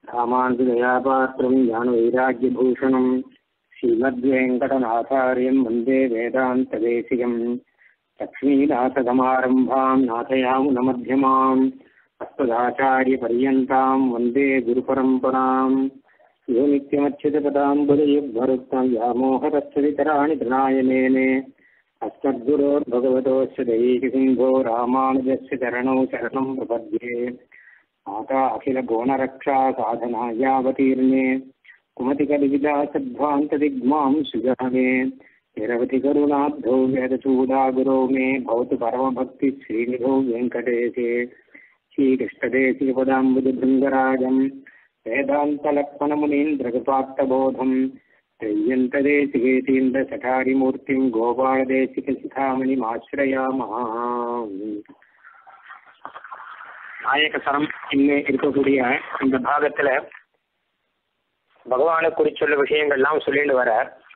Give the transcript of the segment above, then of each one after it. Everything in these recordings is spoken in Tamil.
ராமானுஜதயாபாத்திரம் ஞானவைராக்கியபூஷணம் ஸ்ரீமத்வேங்கடநாதார்யம் வந்தே வேதாந்ததேசிகம் லக்ஷ்மீநாதசமாரம்பாம் நாதயாமுனமध्यமாம் அஸ்மதாச்சாரியபர்யந்தாம் வந்தே குருபரம்பராம் யோ நித்யமच्युतपदाम्बुजयुग्मरुक्तं व्यामोहतस्तदितराणि प्रणायमेने अस्मद्गुरोर्भगवतोऽस्य दैहिकसिन्धो रामानुजस्य चरणौ शरणं प्रपद्ये माता अखिलभुवनरक्षा साधनायावतीर्णे कुमतिकलिविलासध्वान्तदिग्मां सुजाने निरवधिकरुणाब्धौ वेदचूडागुरो मे भवतु परमभक्तिश्रीनिधौ वेङ्कटेशे श्रीकृष्णदेशिकपदाम्बुजभृङ्गराजं वेदान्तलक्ष्मणमुनीन्द्रकृपात्तबोधं त्रय्यन्तदेशिकेतीन्द्रशठारिमूर्तिं गोपालदेशिकशिखामणिमाश्रयामः. நாயகசரம் இன்னும் இருக்கக்கூடிய இந்த பாகத்துல பகவானை குறிச்சுள்ள விஷயங்கள்லாம் சொல்லிட்டு வர,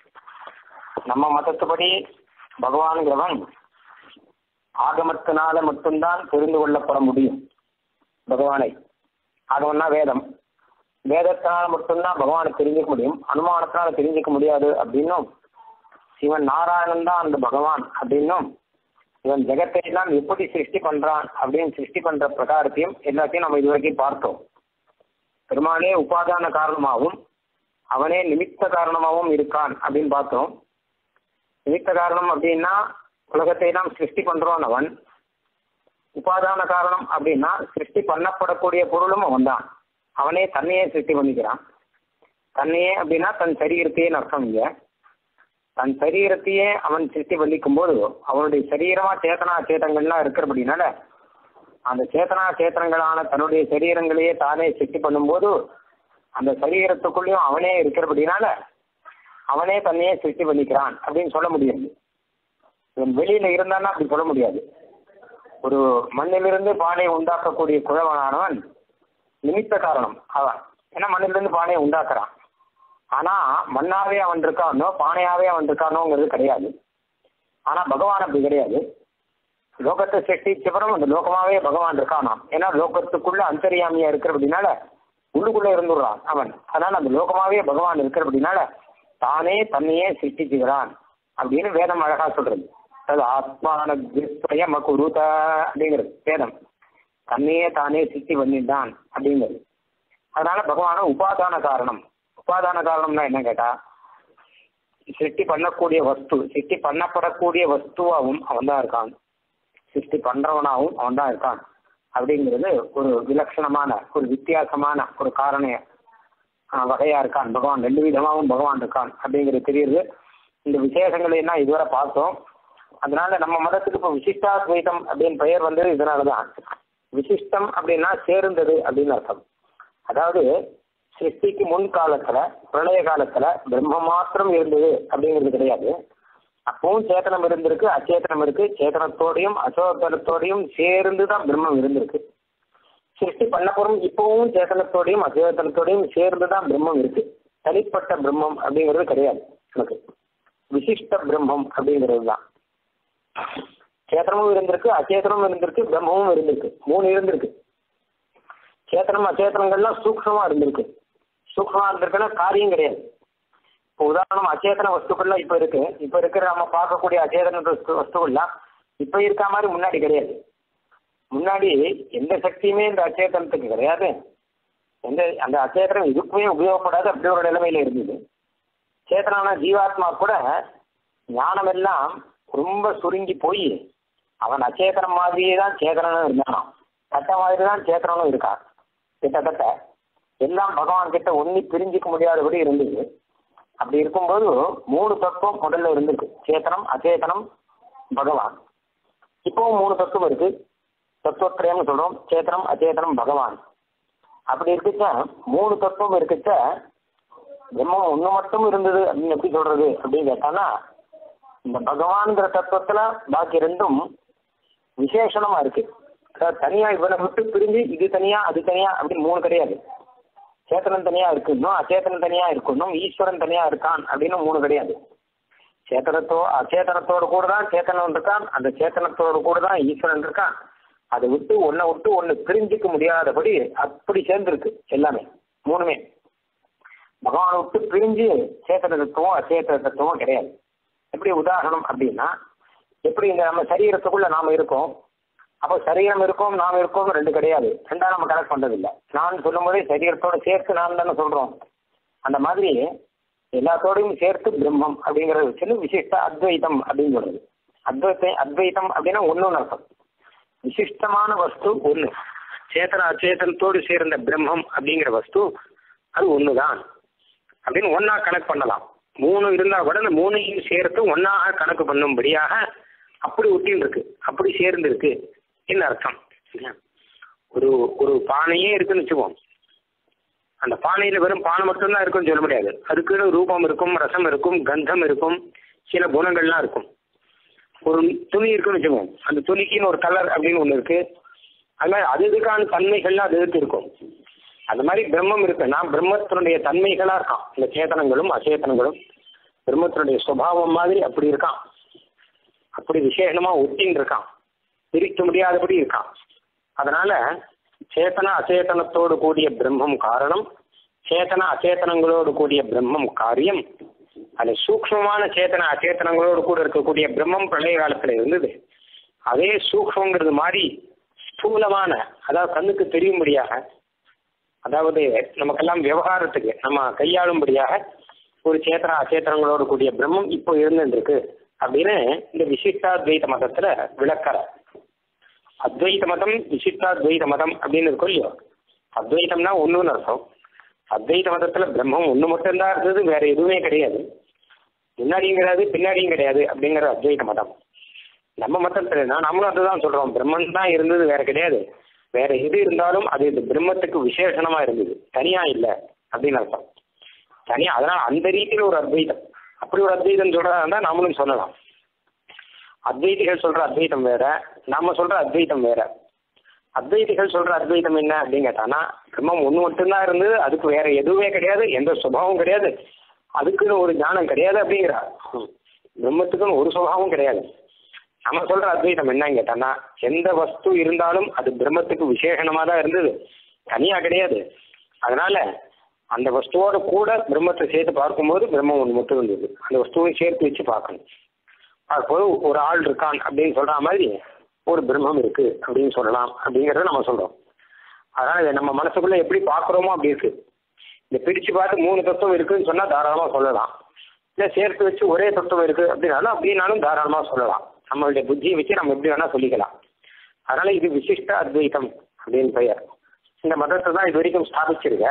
நம்ம மதத்துப்படி பகவான்கிறவன் ஆகமத்தினால மட்டும்தான் தெரிந்து கொள்ளப்பட முடியும். பகவானை ஆகமம்னா வேதம், வேதத்தினால மட்டும்தான் பகவானை தெரிஞ்சுக்க முடியும், அனுமானத்தினால தெரிஞ்சுக்க முடியாது அப்படின்னும், இவன் நாராயணன் தான் அந்த பகவான் அப்படின்னும், இவன் ஜெகத்தை எல்லாம் எப்படி சிருஷ்டி பண்றான் அப்படின்னு சிருஷ்டி பண்ற பிரகாரத்தையும் எல்லாத்தையும் நம்ம இதுவரைக்கும் பார்த்தோம். பெருமானே உபாதான காரணமாகவும் அவனே நிமித்த காரணமாகவும் இருக்கான் அப்படின்னு பார்த்தோம். நிமித்த காரணம் அப்படின்னா உலகத்தை எல்லாம் சிருஷ்டி பண்றான் அவன். உபாதான காரணம் அப்படின்னா சிருஷ்டி பண்ணப்படக்கூடிய பொருளும் அவன் தான். அவனே தன்னையே சிருஷ்டி பண்ணிக்கிறான். தன்னையே அப்படின்னா தன் சரீரத்தையே அர்த்தம். இங்க தன் சரீரத்தையே அவன் சிருஷ்டி பண்ணிக்கும் போது அவனுடைய சரீரமா சேத்தனா சேத்தங்கள்லாம் இருக்கிறபடினால அந்த சேத்தனா சேத்தனங்களான தன்னுடைய சரீரங்களையே தானே சிருஷ்டி பண்ணும்போது அந்த சரீரத்துக்குள்ளேயும் அவனே இருக்கிறபடினால அவனே தன்னையே சிருஷ்டி பண்ணிக்கிறான் அப்படின்னு சொல்ல முடியாது. இவன் வெளியில இருந்தான்னா அப்படி சொல்ல முடியாது. ஒரு மண்ணிலிருந்து பானையை உண்டாக்கக்கூடிய குழவனானவன் நிமித்த காரணம் அவன். ஏன்னா மண்ணிலிருந்து பானையை உண்டாக்குறான். ஆனா மண்ணாவே அவன் இருக்கானோ பானையாவே அவன் இருக்கானோங்கிறது கிடையாது. ஆனா பகவான் அப்படி கிடையாது. லோகத்தை சிருஷ்டிச்சப்பறம் அந்த லோகமாவே பகவான் இருக்கானாம். ஏன்னா லோகத்துக்குள்ள அந்தரியாமியா இருக்கிறபடினால உள்ளுக்குள்ள இருந்துடுறான் அவன். அதனால அந்த லோகமாவே பகவான் இருக்கிறபடினால தானே தன்னையே சிருஷ்டிச்சுக்கிறான் அப்படின்னு வேதம் அழகா சொல்றது. அது ஆத்மான குருத அப்படிங்கிறது வேதம். தன்னையே தானே சிருஷ்டி பண்ணிட்டான் அப்படிங்கிறது. அதனால பகவான உபாதான காரணம். உபாதான காரணம்னா என்ன கேட்டா, சிருஷ்டி பண்ணக்கூடிய வஸ்து, சிருஷ்டி பண்ணப்படக்கூடிய வஸ்துவாகவும் அவன் தான் இருக்கான், சிருஷ்டி பண்றவனாகவும் அவன் தான் இருக்கான் அப்படிங்கிறது ஒரு விலட்சணமான ஒரு வித்தியாசமான ஒரு காரண வகையா இருக்கான் பகவான். ரெண்டு விதமாகவும் பகவான் இருக்கான் அப்படிங்கிறது தெரியுது. இந்த விசேஷங்களை என்ன இதுவரை பார்த்தோம். அதனால நம்ம மதத்துக்கு இப்போ விசிஷ்டாத்வைதம் அப்படின்னு பெயர் வந்தது இதனாலதான். விசிஷ்டம் அப்படின்னா சேர்ந்தது அப்படின்னு அர்த்தம். அதாவது சிருஷ்டிக்கு முன் காலத்துல பிரளய காலத்துல பிரம்ம மாத்திரம் இருந்தது அப்படிங்கிறது கிடையாது. அப்பவும் சேத்தனம் இருந்திருக்கு, அச்சேதனம் இருக்கு. சேத்தனத்தோடையும் அச்சேதனத்தோடையும் சேர்ந்து தான் பிரம்மம் இருந்திருக்கு. சிருஷ்டி பண்ணப்போறும் இப்பவும் சேத்தனத்தோடையும் அச்சேதனத்தோடையும் சேர்ந்து தான் பிரம்மம் இருக்கு. தனிப்பட்ட பிரம்மம் அப்படிங்கிறது கிடையாது. எனக்கு விசிஷ்ட பிரம்மம் அப்படிங்கிறது தான். சேத்தனமும் இருந்திருக்கு, அச்சேதனமும் இருந்திருக்கு, பிரம்மமும் இருந்திருக்கு. மூணு இருந்திருக்கு. சேத்தனம் அச்சேதனங்கள்லாம் சூக்ஷமா இருந்திருக்கு. சூக்ஷமா இருந்திருக்குன்னா காரியம் கிடையாது. இப்போ உதாரணம் அச்சேதன வஸ்துக்கள்லாம் இப்ப இருக்கு. இப்ப இருக்கிற நம்ம பார்க்கக்கூடிய அச்சேதன வஸ்துக்கள்லாம் இப்ப இருக்க மாதிரி முன்னாடி கிடையாது. முன்னாடி எந்த சக்தியுமே இந்த அச்சேதனத்துக்கு கிடையாது. அந்த அச்சேதனம் இதுக்குமே உபயோகப்படாது. அப்படி ஒரு நிலைமையில இருந்தது. சேத்தனான ஜீவாத்மா கூட ஞானம் எல்லாம் ரொம்ப சுருங்கி போய் அவன் அச்சேதனம் மாதிரியே தான் சேதனனும் இருந்தானாம். கட்ட மாதிரி தான் சேத்தனனும் இருக்கான். கிட்டத்தட்ட எல்லாம் பகவான் கிட்ட ஒன்னி பிரிஞ்சிக்க முடியாதபடி இருந்தது. அப்படி இருக்கும்போது மூணு தத்துவம் முதல்ல இருந்திருக்கு. சேத்தனம் அச்சேதனம் பகவான். இப்பவும் மூணு தத்துவம் இருக்கு. தத்துவத்திரயம்னு சொல்றோம். சேத்தனம் அச்சேதனம் பகவான். அப்படி இருக்குச்ச மூணு தத்துவம் இருக்குச்ச பிரம்மம் ஒண்ணு மட்டும் இருந்தது அப்படின்னு எப்படி சொல்றது அப்படின்னு கேட்டானா, இந்த பகவான்கிற தத்துவத்துல பாக்கி ரெண்டும் விசேஷமா இருக்கு. தனியா இவனை விட்டு பிரிஞ்சு இது தனியா அது தனியா அப்படின்னு மூணு கிடையாது. சேத்தனம் தனியா இருக்கணும், அச்சேதனம் தனியா இருக்கணும், ஈஸ்வரன் தனியா இருக்கான் அப்படின்னு மூணு கிடையாது. அச்சேதனத்தோடு கூட தான் சேத்தனம் இருக்கான், அந்த சேத்தனத்தோடு கூட தான் ஈஸ்வரன் இருக்கான். அதை விட்டு ஒன்னை விட்டு ஒன்னு பிரிஞ்சிக்க முடியாதபடி அப்படி சேர்ந்துருக்கு எல்லாமே. மூணுமே. பகவானை விட்டு பிரிஞ்சு சேத்தன தத்துவம் அச்சேத்தன தத்துவம் கிடையாது. எப்படி உதாரணம் அப்படின்னா, எப்படி இந்த நம்ம சரீரத்துக்குள்ள நாம இருக்கோம், அப்போ சரீரம் இருக்கும் நாம் இருக்கோம் ரெண்டு கிடையாது. ரெண்டா நம்ம கனெக்ட் பண்றதில்லை. நான் சொல்லும் போதே சரீரத்தோட சேர்த்து நான் தானே சொல்றோம். அந்த மாதிரி எல்லாத்தோடையும் சேர்த்து பிரம்மம் அப்படிங்கறது வச்சு விசிஷ்ட அத்வைதம் அப்படின்னு சொல்றது. அத்வைதம் அப்படின்னா ஒண்ணுன்னு அர்த்தம். விசிஷ்டமான வஸ்து ஒண்ணு, சேத்தன அச்சேதனத்தோடு சேர்ந்த பிரம்மம் அப்படிங்கிற வஸ்து அது ஒண்ணுதான் அப்படின்னு ஒன்னா கணக்கு பண்ணலாம். மூணு இருந்தா கூட அந்த மூணையும் சேர்த்து ஒன்னாக கணக்கு பண்ணும்படியாக அப்படி ஒட்டின்னு இருக்கு, அப்படி சேர்ந்து இருக்கு என்ன அர்த்தம். ஒரு ஒரு பானையே இருக்குன்னு வச்சுக்குவோம். அந்த பானையில வெறும் பானை மட்டும்தான் இருக்குன்னு சொல்ல முடியாது. அதுக்குன்னு ரூபம் இருக்கும், ரசம் இருக்கும், கந்தம் இருக்கும், சில குணங்கள்லாம் இருக்கும். ஒரு துணி இருக்குன்னு வச்சுக்குவோம், அந்த துணிக்குன்னு ஒரு கலர் அப்படின்னு ஒண்ணு இருக்கு. அது மாதிரி அதுக்கான தன்மைகள்லாம் அது இருக்கும். அந்த மாதிரி பிரம்மம் இருக்கு. நான் பிரம்மத்தினுடைய தன்மைகளா இருக்கான். இந்த சேதனங்களும் அச்சேதனங்களும் பிரம்மத்தினுடைய சுபாவம் மாதிரி அப்படி இருக்கான். அப்படி விசேஷமா ஒட்டின்னு இருக்கான், பிரிக்க முடியாதபடி இருக்கான். அதனால சேத்தன அச்சேதனத்தோடு கூடிய பிரம்மம் காரணம், சேத்தன அச்சேதனங்களோடு கூடிய பிரம்மம் காரியம். அது சூக்ஷ்மமான சேத்தன அச்சேதனங்களோடு கூட இருக்கக்கூடிய பிரம்மம் பிரளய காலத்துல இருந்தது. அதே சூக்ஷ்மங்கிறது மாதிரி ஸ்தூலமான, அதாவது கண்ணுக்கு தெரியும்படியாக, அதாவது நமக்கெல்லாம் விவகாரத்துக்கு நம்ம கையாளும்படியாக ஒரு சேத்தன அச்சேதனங்களோடு கூடிய பிரம்மம் இப்போ இருந்துருக்கு அப்படின்னு இந்த விசிஷ்டாத்வைத மதத்துல விளக்கற. அத்வைத மதம் விசிஷ்டாத்வைத மதம் அப்படின்னு இருக்கும் இல்லையோ. அத்வைதம்னா ஒண்ணுன்னு அர்த்தம். அத்வைத மதத்துல பிரம்மம் ஒண்ணு மட்டும்தான் இருந்தது, வேற எதுவுமே கிடையாது. முன்னாடியும் கிடையாது பின்னாடியும் கிடையாது அப்படிங்கிற அத்வைத மதம். நம்ம மதத்துல நம்மளும் அதுதான் சொல்றோம், பிரம்மன் தான் இருந்தது, வேற கிடையாது. வேற எது இருந்தாலும் அது இந்த பிரம்மத்துக்கு விசேஷமா இருந்தது, தனியா இல்லை அப்படின்னு அர்த்தம். தனியா, அதனால அந்த ரீதியில ஒரு அத்வைதம், அப்படி ஒரு அத்வைதம் சொல்றதா இருந்தா நாமளும் சொல்லலாம். அத்வைதிகள் சொல்ற அத்வைதம் வேற, நாம சொல்ற அத்வைதம் வேற. அத்வைதிகள் சொல்ற அத்வைதம் என்ன அப்படின்னு கேட்டானா, பிரம்மம் ஒண்ணு மட்டும்தான் இருந்தது, அதுக்கு வேற எதுவுமே கிடையாது, எந்த சுபாவம் கிடையாது, அதுக்குன்னு ஒரு ஞானம் கிடையாது அப்படிங்கிறார். பிரம்மத்துக்குன்னு ஒரு சுபாவம் கிடையாது. நம்ம சொல்ற அத்வைதம் என்னன்னு கேட்டானா, எந்த வஸ்து இருந்தாலும் அது பிரம்மத்துக்கு விசேஷமா தான் இருந்தது, தனியா கிடையாது. அதனால அந்த வஸ்துவோட கூட பிரம்மத்தை சேர்த்து பார்க்கும்போது பிரம்மம் ஒன்று மட்டும் இருந்தது, அந்த வஸ்துவை சேர்த்து வச்சு பார்க்கணும். அப்போது ஒரு ஆள் இருக்கான் அப்படின்னு சொல்ற மாதிரி ஒரு பிரம்மம் இருக்கு அப்படின்னு சொல்லலாம் அப்படிங்கிறத நம்ம சொல்றோம். அதனால இதை நம்ம மனசுக்குள்ள எப்படி பார்க்குறோமோ அப்படி இருக்கு. இந்த பிரிச்சு பார்த்து 3 தத்துவம் இருக்குன்னு சொன்னா தாராளமா சொல்லலாம். இல்லை சேர்த்து வச்சு ஒரே தத்துவம் இருக்கு அப்படின்னாலும் தாராளமா சொல்லலாம். நம்மளுடைய புத்தியை வச்சு நம்ம எப்படி வேணா சொல்லிக்கலாம். அதனால இது விசிஷ்ட அத்வைதம் அப்படின்னு பெயர். இந்த மதத்தை தான் இது வரைக்கும் ஸ்தாபிச்சிருக்க.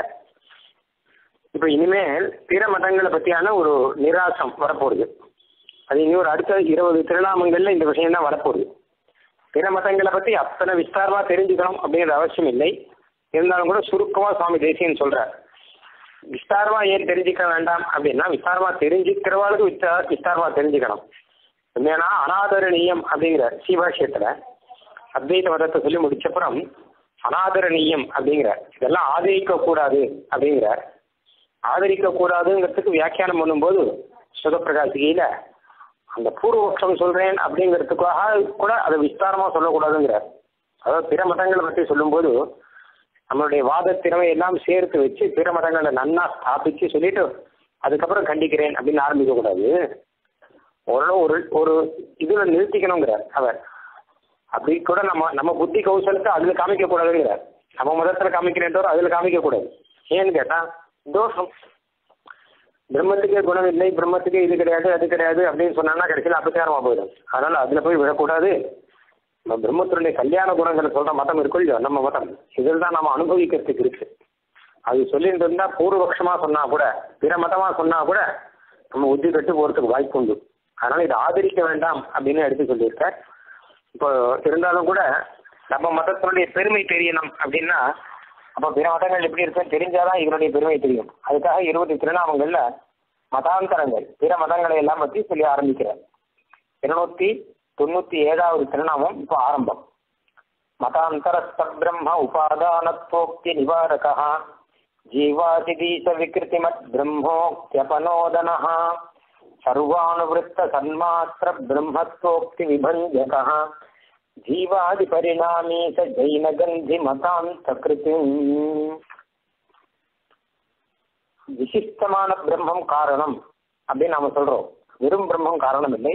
இப்போ இனிமேல் பிற மதங்களை பற்றியான ஒரு நிராசம் வரப்போகுது. அது இனி ஒரு அடுத்த 20 திருநாமங்கள்ல இந்த விஷயம் தான் வரப்போகுது. பிற மதங்களை பற்றி அத்தனை விஸ்தாரமாக தெரிஞ்சுக்கணும் அப்படிங்கிற அவசியம் இல்லை. இருந்தாலும் கூட சுருக்கமாக சுவாமி தேசியன் சொல்றார். விஸ்தாரமாக ஏன் தெரிஞ்சுக்க வேண்டாம் அப்படின்னா, விஸ்தாரமாக தெரிஞ்சுக்கிறவாளுக்கு விஸ்தாரமாக தெரிஞ்சுக்கணும். ஏன்னா அனாதரணீயம் அப்படிங்கிற சீபாஷ்யத்துல அத்வைத மதத்தை சொல்லி முடிச்சப்புறம் அனாதரணீயம் அப்படிங்கிற, இதெல்லாம் ஆதரிக்க கூடாது அப்படிங்கிற. ஆதரிக்க கூடாதுங்கிறதுக்கு வியாக்கியானம் பண்ணும்போது சுகப்பிரகாசிகையில அந்த பூர்வபக்ஷம் சொல்றேன் அப்படிங்கிறதுக்காக கூட அதை விஸ்தாரமா சொல்லக்கூடாதுங்கிறார். அதாவது பிற மதங்களை பற்றி சொல்லும்போது நம்மளுடைய வாதத்திறமை எல்லாம் சேர்த்து வச்சு பிற மதங்களை நன்னா ஸ்தாபிச்சு சொல்லிட்டு அதுக்கப்புறம் கண்டிக்கிறேன் அப்படின்னு ஆரம்பிக்க கூடாது. ஒரு ஒரு இதுல நிறுத்திக்கணுங்கிறார் அவர். அப்படி கூட நம்ம புத்தி கௌசலத்தை அதுல காமிக்க கூடாதுங்கிறார். நம்ம மதத்துல காமிக்கிறேன் தவிர அதுல காமிக்க கூடாது. ஏன்னு கேட்டா தோஷம். பிரம்மத்துக்கே குணம் இல்லை, பிரம்மத்துக்கே இது கிடையாது அது கிடையாது அப்படின்னு சொன்னாங்கன்னா கடைசியில் அபச்சாரமா போயிடும். அதனால அதுல போய் விடக்கூடாது. நம்ம பிரம்மத்தினுடைய கல்யாண குணங்களை சொல்ற மதம் இருக்கும் இல்லையோ நம்ம மதம், இதில் தான் நம்ம அனுபவிக்கிறதுக்கு இருக்கு. அது சொல்லிட்டு இருந்தா பூர்வபக்ஷமா சொன்னா கூட பிற மதமா சொன்னா கூட நம்ம உத்தி கட்டு போறதுக்கு வாய்ப்பு உண்டு. அதனால இதை ஆதரிக்க வேண்டாம் அப்படின்னு எடுத்து சொல்லியிருக்கார். இப்போ இருந்தாலும் கூட நம்ம மதத்தினுடைய பெருமை தெரியணும் அப்படின்னா அப்போ பிற மதங்கள் எப்படி இருக்குன்னு தெரிஞ்சாதான் இதனுடைய பெருமை தெரியும். அதுக்காக 20 திருநாமங்கள்ல மதாந்தரங்கள் பிற மதங்களை எல்லாம் பற்றி சொல்லி ஆரம்பிக்கிறார். 297வது திருநாமம் இப்போ ஆரம்பம். மதாந்தரஸ்த பிரம்ம உபாதானத்வோக்தி நிவாரகः ஜீவாதிதீச விக்ருதிமத் பிரம்மோக்தியபனோதனः சர்வானுவிருத்த சன்மாத்திர பிரம்மத்வோக்தி விபஞ்சகः ஜீவாதி பரிணாமீச ஜைனகந்தி மதாந்த கிருதி. விசிஷ்டமான பிரம்மம் காரணம் அப்படின்னு நாம சொல்றோம். வெறும் பிரம்மம் காரணம் இல்லை,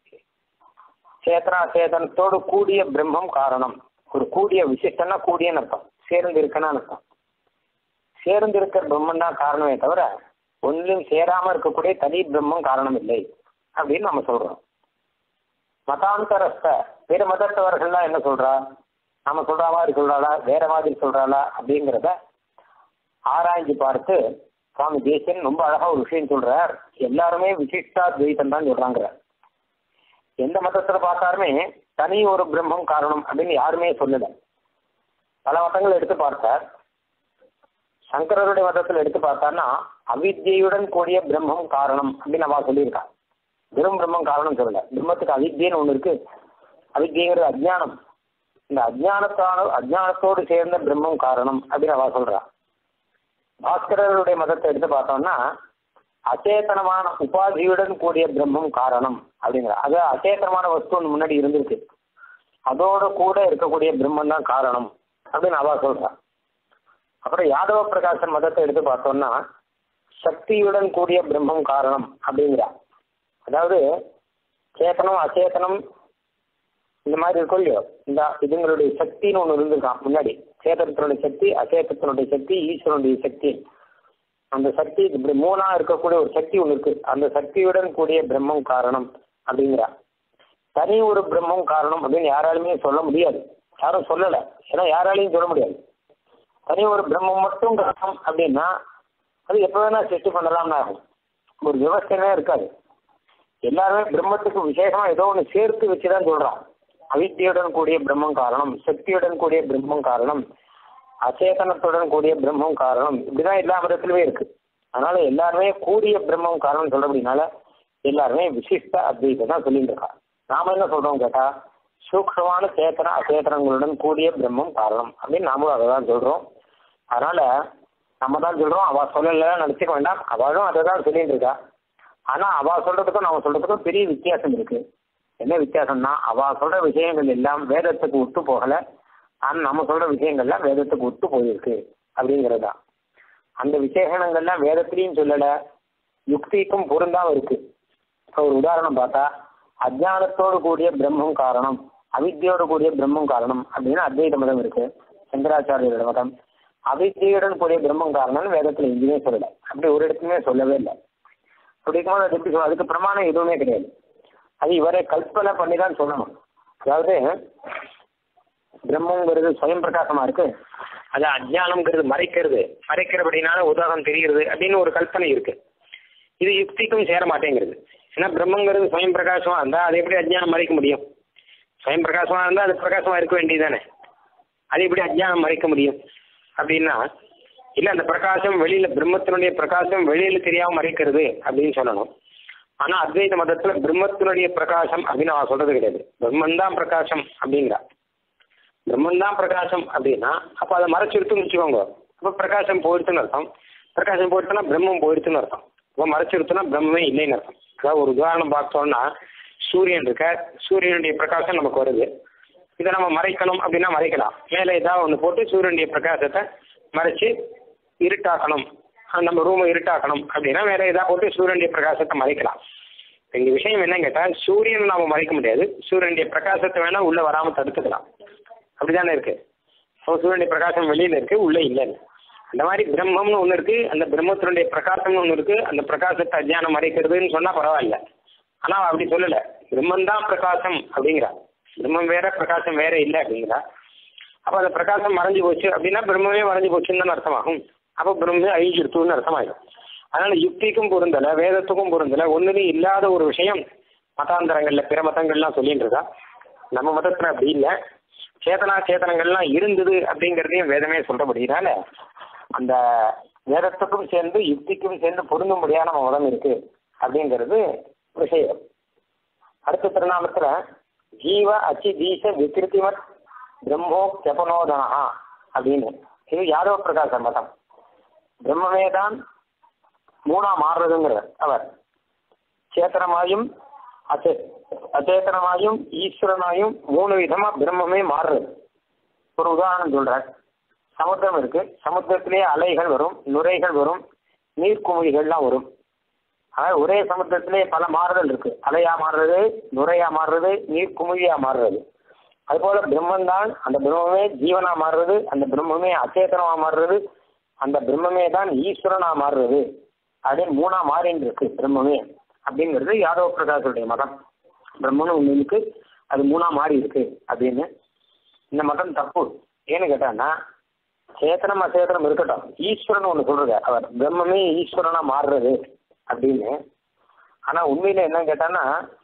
சேத்தனா சேதனத்தோடு கூடிய பிரம்மம் காரணம். ஒரு கூடிய விசிஷ்டம்னா கூடியன்னு அர்த்தம், சேர்ந்து இருக்கன்னு அர்த்தம். சேர்ந்து இருக்கிற பிரம்மன் தான் காரணமே தவிர ஒன்றிலும் சேராம இருக்கக்கூடிய தனி பிரம்மம் காரணம் இல்லை அப்படின்னு நம்ம சொல்றோம். மதாந்தரஸ்த வேற மதத்தவர்கள்லாம் என்ன சொல்றா, நம்ம சொல்ற மாதிரி சொல்றாளா வேற மாதிரி சொல்றாளா அப்படிங்கிறத ஆராய்ச்சி பார்த்து சுவாமி தேசிகன் ரொம்ப அழகா ஒரு விஷயம் சொல்றார். எல்லாருமே விசிஷ்டா துவைத்தம் தான் சொல்றாங்க. எந்த மதத்துல பார்த்தாலுமே தனி ஒரு பிரம்மம் காரணம் அப்படின்னு யாருமே சொல்லல. பல மதங்கள் எடுத்து பார்த்தார். சங்கரருடைய மதத்தில் எடுத்து பார்த்தார்னா அவித்யுடன் கூடிய பிரம்மம் காரணம் அப்படின்னு அவ சொல்லியிருக்கான். வெறும் பிரம்மம் காரணம் சொல்லல. பிரம்மத்துக்கு அவித்யன்னு ஒண்ணு இருக்கு. அவித்யங்கிறது அஜ்ஞானம். இந்த அஜ்ஞானத்தோடு சேர்ந்த பிரம்மம் காரணம் அப்படின்னு அவ சொல்றா. பாஸ்கரருடைய மதத்தை எடுத்து பார்த்தோம்னா அச்சேதனமான உபாதியுடன் கூடிய பிரம்மம் காரணம் அப்படிங்கிற. அது அச்சேதனமான வஸ்து ஒன்று முன்னாடி இருந்திருக்கு, அதோட கூட இருக்கக்கூடிய பிரம்மம் தான் காரணம் அப்படின்னு அவ சொல்றா. அப்புறம் யாதவ பிரகாசன் மதத்தை எடுத்து பார்த்தோம்னா சக்தியுடன் கூடிய பிரம்மம் காரணம் அப்படிங்கிறா. அதாவது சேத்தனம் அச்சேதனம் இந்த மாதிரி இருக்கும் இல்லையோ, இந்த இதுங்களுடைய சக்தின்னு ஒன்று இருந்திருக்கான் முன்னாடி. சேதனத்தினுடைய சக்தி, அச்சேதத்தினுடைய சக்தி, ஈஸ்வரனுடைய சக்தி. அந்த சக்தி இப்படி மூணா இருக்கக்கூடிய ஒரு சக்தி ஒன்று இருக்கு. அந்த சக்தியுடன் கூடிய பிரம்மம் காரணம் அப்படிங்கிறா. தனி ஒரு பிரம்மம் காரணம் அப்படின்னு யாராலுமே சொல்ல முடியாது, யாரும் சொல்லலை. ஏன்னா யாராலையும் சொல்ல முடியாது. தனி ஒரு பிரம்மம் மட்டும் காரணம் அப்படின்னா அது எப்போ வேணா சிருஷ்டி பண்ணலாம்னு ஆகும். ஒரு விவசாயமே இருக்காது. எல்லாருமே பிரம்மத்துக்கு விசேஷமா ஏதோ ஒன்று சேர்த்து வச்சுதான் சொல்றான். அவித்தியுடன் கூடிய பிரம்மம் காரணம், சக்தியுடன் கூடிய பிரம்மம் காரணம், அச்சேதனத்துடன் கூடிய பிரம்மம் காரணம், இப்படிதான் எல்லா மதத்திலுமே இருக்கு. அதனால எல்லாருமே கூடிய பிரம்மம் காரணம் சொல்றபடினால எல்லாருமே விசிஷ்ட அத்வைத்தை தான் சொல்லிட்டு இருக்கா. நாம என்ன சொல்றோம் கேட்டா சூக்ஷமான சேத்தன அச்சேதனங்களுடன் கூடிய பிரம்மம் காரணம் அப்படின்னு நாமளும் அதை தான் சொல்றோம். அதனால நம்ம தான் சொல்றோம், அவ சொல்லல நினைச்சுக்க வேண்டாம். அவளும் அதை தான் சொல்லிட்டு இருக்கா. ஆனா அவ சொல்றதுக்கும் நம்ம சொல்றதுக்கும் பெரிய வித்தியாசம் இருக்கு. என்ன வித்தியாசம்னா அவ சொல்ற விஷயங்கள் எல்லாம் வேதத்துக்கு ஒத்து போகல, ஆனா நம்ம சொல்ற விஷயங்கள்லாம் வேதத்துக்கு ஒத்து போயிருக்கு அப்படிங்கிறது தான். அந்த விசேஷணங்கள்லாம் வேதத்திலையும் சொல்லல, யுக்திக்கும் பொருந்தாம இருக்கு. இப்போ ஒரு உதாரணம் பார்த்தா அஜ்ஞானத்தோடு கூடிய பிரம்மம் காரணம், அவித்யோடு கூடிய பிரம்மம் காரணம் அப்படின்னு அத்வைத மதம் இருக்கு. சங்கராச்சாரியோட மதம் அவித்யுடன் கூடிய பிரம்மம் காரணம்னு வேதத்துல எங்கேயுமே சொல்லலை. அப்படி ஒரு இடத்துலையுமே சொல்லவே இல்லை. அப்படி இருக்கும்போது அது எப்படி சொல்ல, அதுக்கு பிரமாணம் எதுவுமே கிடையாது. அது இவரே கல்பனை பண்ணி தான் சொல்லணும். அதாவது பிரம்மங்கிறது சுயம் பிரகாசமா இருக்கு, அது அஜ்ஞானம்ங்கிறது மறைக்கிறபடினால உதாரணம் தெரிகிறது அப்படின்னு ஒரு கல்பனை இருக்கு. இது யுக்திக்கும் சேர மாட்டேங்கிறது. ஏன்னா பிரம்மங்கிறது சுயம் பிரகாசமா இருந்தா அதை எப்படி அஜ்ஞானம் மறைக்க முடியும்? சுயம் பிரகாசமா இருந்தா அது பிரகாசமா இருக்க வேண்டியதானே, அது எப்படி அஜ்ஞானம் மறைக்க முடியும் அப்படின்னா, இல்ல அந்த பிரகாசம் வெளியில, பிரம்மத்தினுடைய பிரகாசம் வெளியில தெரியாம மறைக்கிறது அப்படின்னு சொல்லணும். ஆனா அத்வைத மதத்துல பிரம்மத்தினுடைய பிரகாசம் அப்படின்னு அவன் சொல்றது கிடையாது. பிரம்மன் தான் பிரகாசம் அப்படிங்கிறா. பிரம்மன் தான் பிரகாசம் அப்படின்னா அப்ப அதை மறைச்சிருத்துன்னு வச்சுக்கோங்க, அப்ப பிரகாசம் போயிடுச்சுன்னு அர்த்தம். பிரகாசம் போயிடுச்சுன்னா பிரம்மம் போயிடுச்சுன்னு அர்த்தம். அப்ப மறைச்சிருத்துனா பிரம்மே இல்லைன்னு அர்த்தம். அதாவது ஒரு உதாரணம் பார்த்தோம்னா சூரியன் இருக்க, சூரியனுடைய பிரகாசம் நமக்கு வருது. இதை நம்ம மறைக்கணும் அப்படின்னா மறைக்கலாம். மேலே ஏதாவது ஒன்று போட்டு சூரியனுடைய பிரகாசத்தை மறைச்சு இருட்டாக்கணும், நம்ம ரூமை இருட்டாக்கணும் அப்படின்னா வேற ஏதாவது போட்டு சூரியனுடைய பிரகாசத்தை மறைக்கலாம். எங்க விஷயம் என்னன்னு கேட்டால் சூரியன் நாம மறைக்க முடியாது, சூரியனுடைய பிரகாசத்தை வேணா உள்ள வராம தடுத்துக்கலாம். அப்படிதானே இருக்கு. சூரியனுடைய பிரகாசம் வெளியில இருக்கு, உள்ள இல்லைன்னு. அந்த மாதிரி பிரம்மம்னு ஒன்று இருக்கு, அந்த பிரம்மத்தினுடைய பிரகாசம்னு ஒன்று இருக்கு. அந்த பிரகாசத்தை அஜ்ஞானம் மறைக்கிறதுன்னு சொன்னா பரவாயில்ல. ஆனா அப்படி சொல்லல, பிரம்மன் தான் பிரகாசம் அப்படிங்கிறா. பிரம்மம் வேற பிரகாசம் வேற இல்லை அப்படிங்கிறா. அப்ப அந்த பிரகாசம் மறைஞ்சு போச்சு அப்படின்னா பிரம்மமே மறைஞ்சு போச்சுன்னு தான் அர்த்தமாகும். அப்போ பிரம்மே அழிஞ்சிருத்துன்னு அர்த்தமாயிடும். அதனால யுக்திக்கும் பொருந்தலை, வேதத்துக்கும் பொருந்தலை, ஒன்றுலையும் இல்லாத ஒரு விஷயம் மதாந்தரங்கள்ல பிற மதங்கள்லாம் சொல்லிட்டு இருக்கா. நம்ம மதத்துல அப்படி இல்லை. சேத்தனங்கள்லாம் இருந்தது அப்படிங்கிறதையும் வேதமே சொல்றபடினால அந்த வேதத்துக்கும் சேர்ந்து யுக்திக்கும் சேர்ந்து பொருந்தும்படியான நம்ம மதம் இருக்கு அப்படிங்கிறது விஷயம். அடுத்த திருநாமத்துல ஜீவ அச்சி தீச விகிருத்திமத் பிரம்மோ ஜபனோதனா அப்படின்னு, இது யாதவ பிரகாச மதம். பிரம்மமே தான் மூணா மாறுறதுங்கிறார் அவர். சேத்தனமாயும் அச்சேத்தனமாயும் ஈஸ்வரனாயும் மூணு விதமா பிரம்மமே மாறுறது. ஒரு உதாரணம் சொல்றார். சமுத்திரம் இருக்கு, சமுத்திரத்திலேயே அலைகள் வரும், நுரைகள் வரும், நீர்க்குமிழிகள்லாம் வரும். அதாவது ஒரே சமுத்திரத்திலே பல மாறுதல் இருக்கு. அலையா மாறுறது, நுரையா மாறுறது, நீர்க்குமிழியா மாறுறது. அதுபோல பிரம்மன் தான், அந்த பிரம்மமே ஜீவனா மாறுறது, அந்த பிரம்மமே அச்சேதனமா மாறுறது, அந்த பிரம்மமே தான் ஈஸ்வரனா மாறுறது அப்படின்னு மூணா மாறின்னு இருக்கு பிரம்மமே அப்படிங்கிறது யாதவ பிரகாஷுடைய மதம். பிரம்மன் ஒண்ணு இருக்கு, அது மூணா மாறி இருக்கு அப்படின்னு. இந்த மதம் தப்பு. ஏன்னு கேட்டான்னா, சேத்தனம் அச்சேதனம் இருக்கட்டும், ஈஸ்வரன் ஒண்ணு சொல்றது, அவர் பிரம்மமே ஈஸ்வரனா மாறுறது அப்படின்னு. ஆனா உண்மையில என்னன்னு கேட்டான்னா,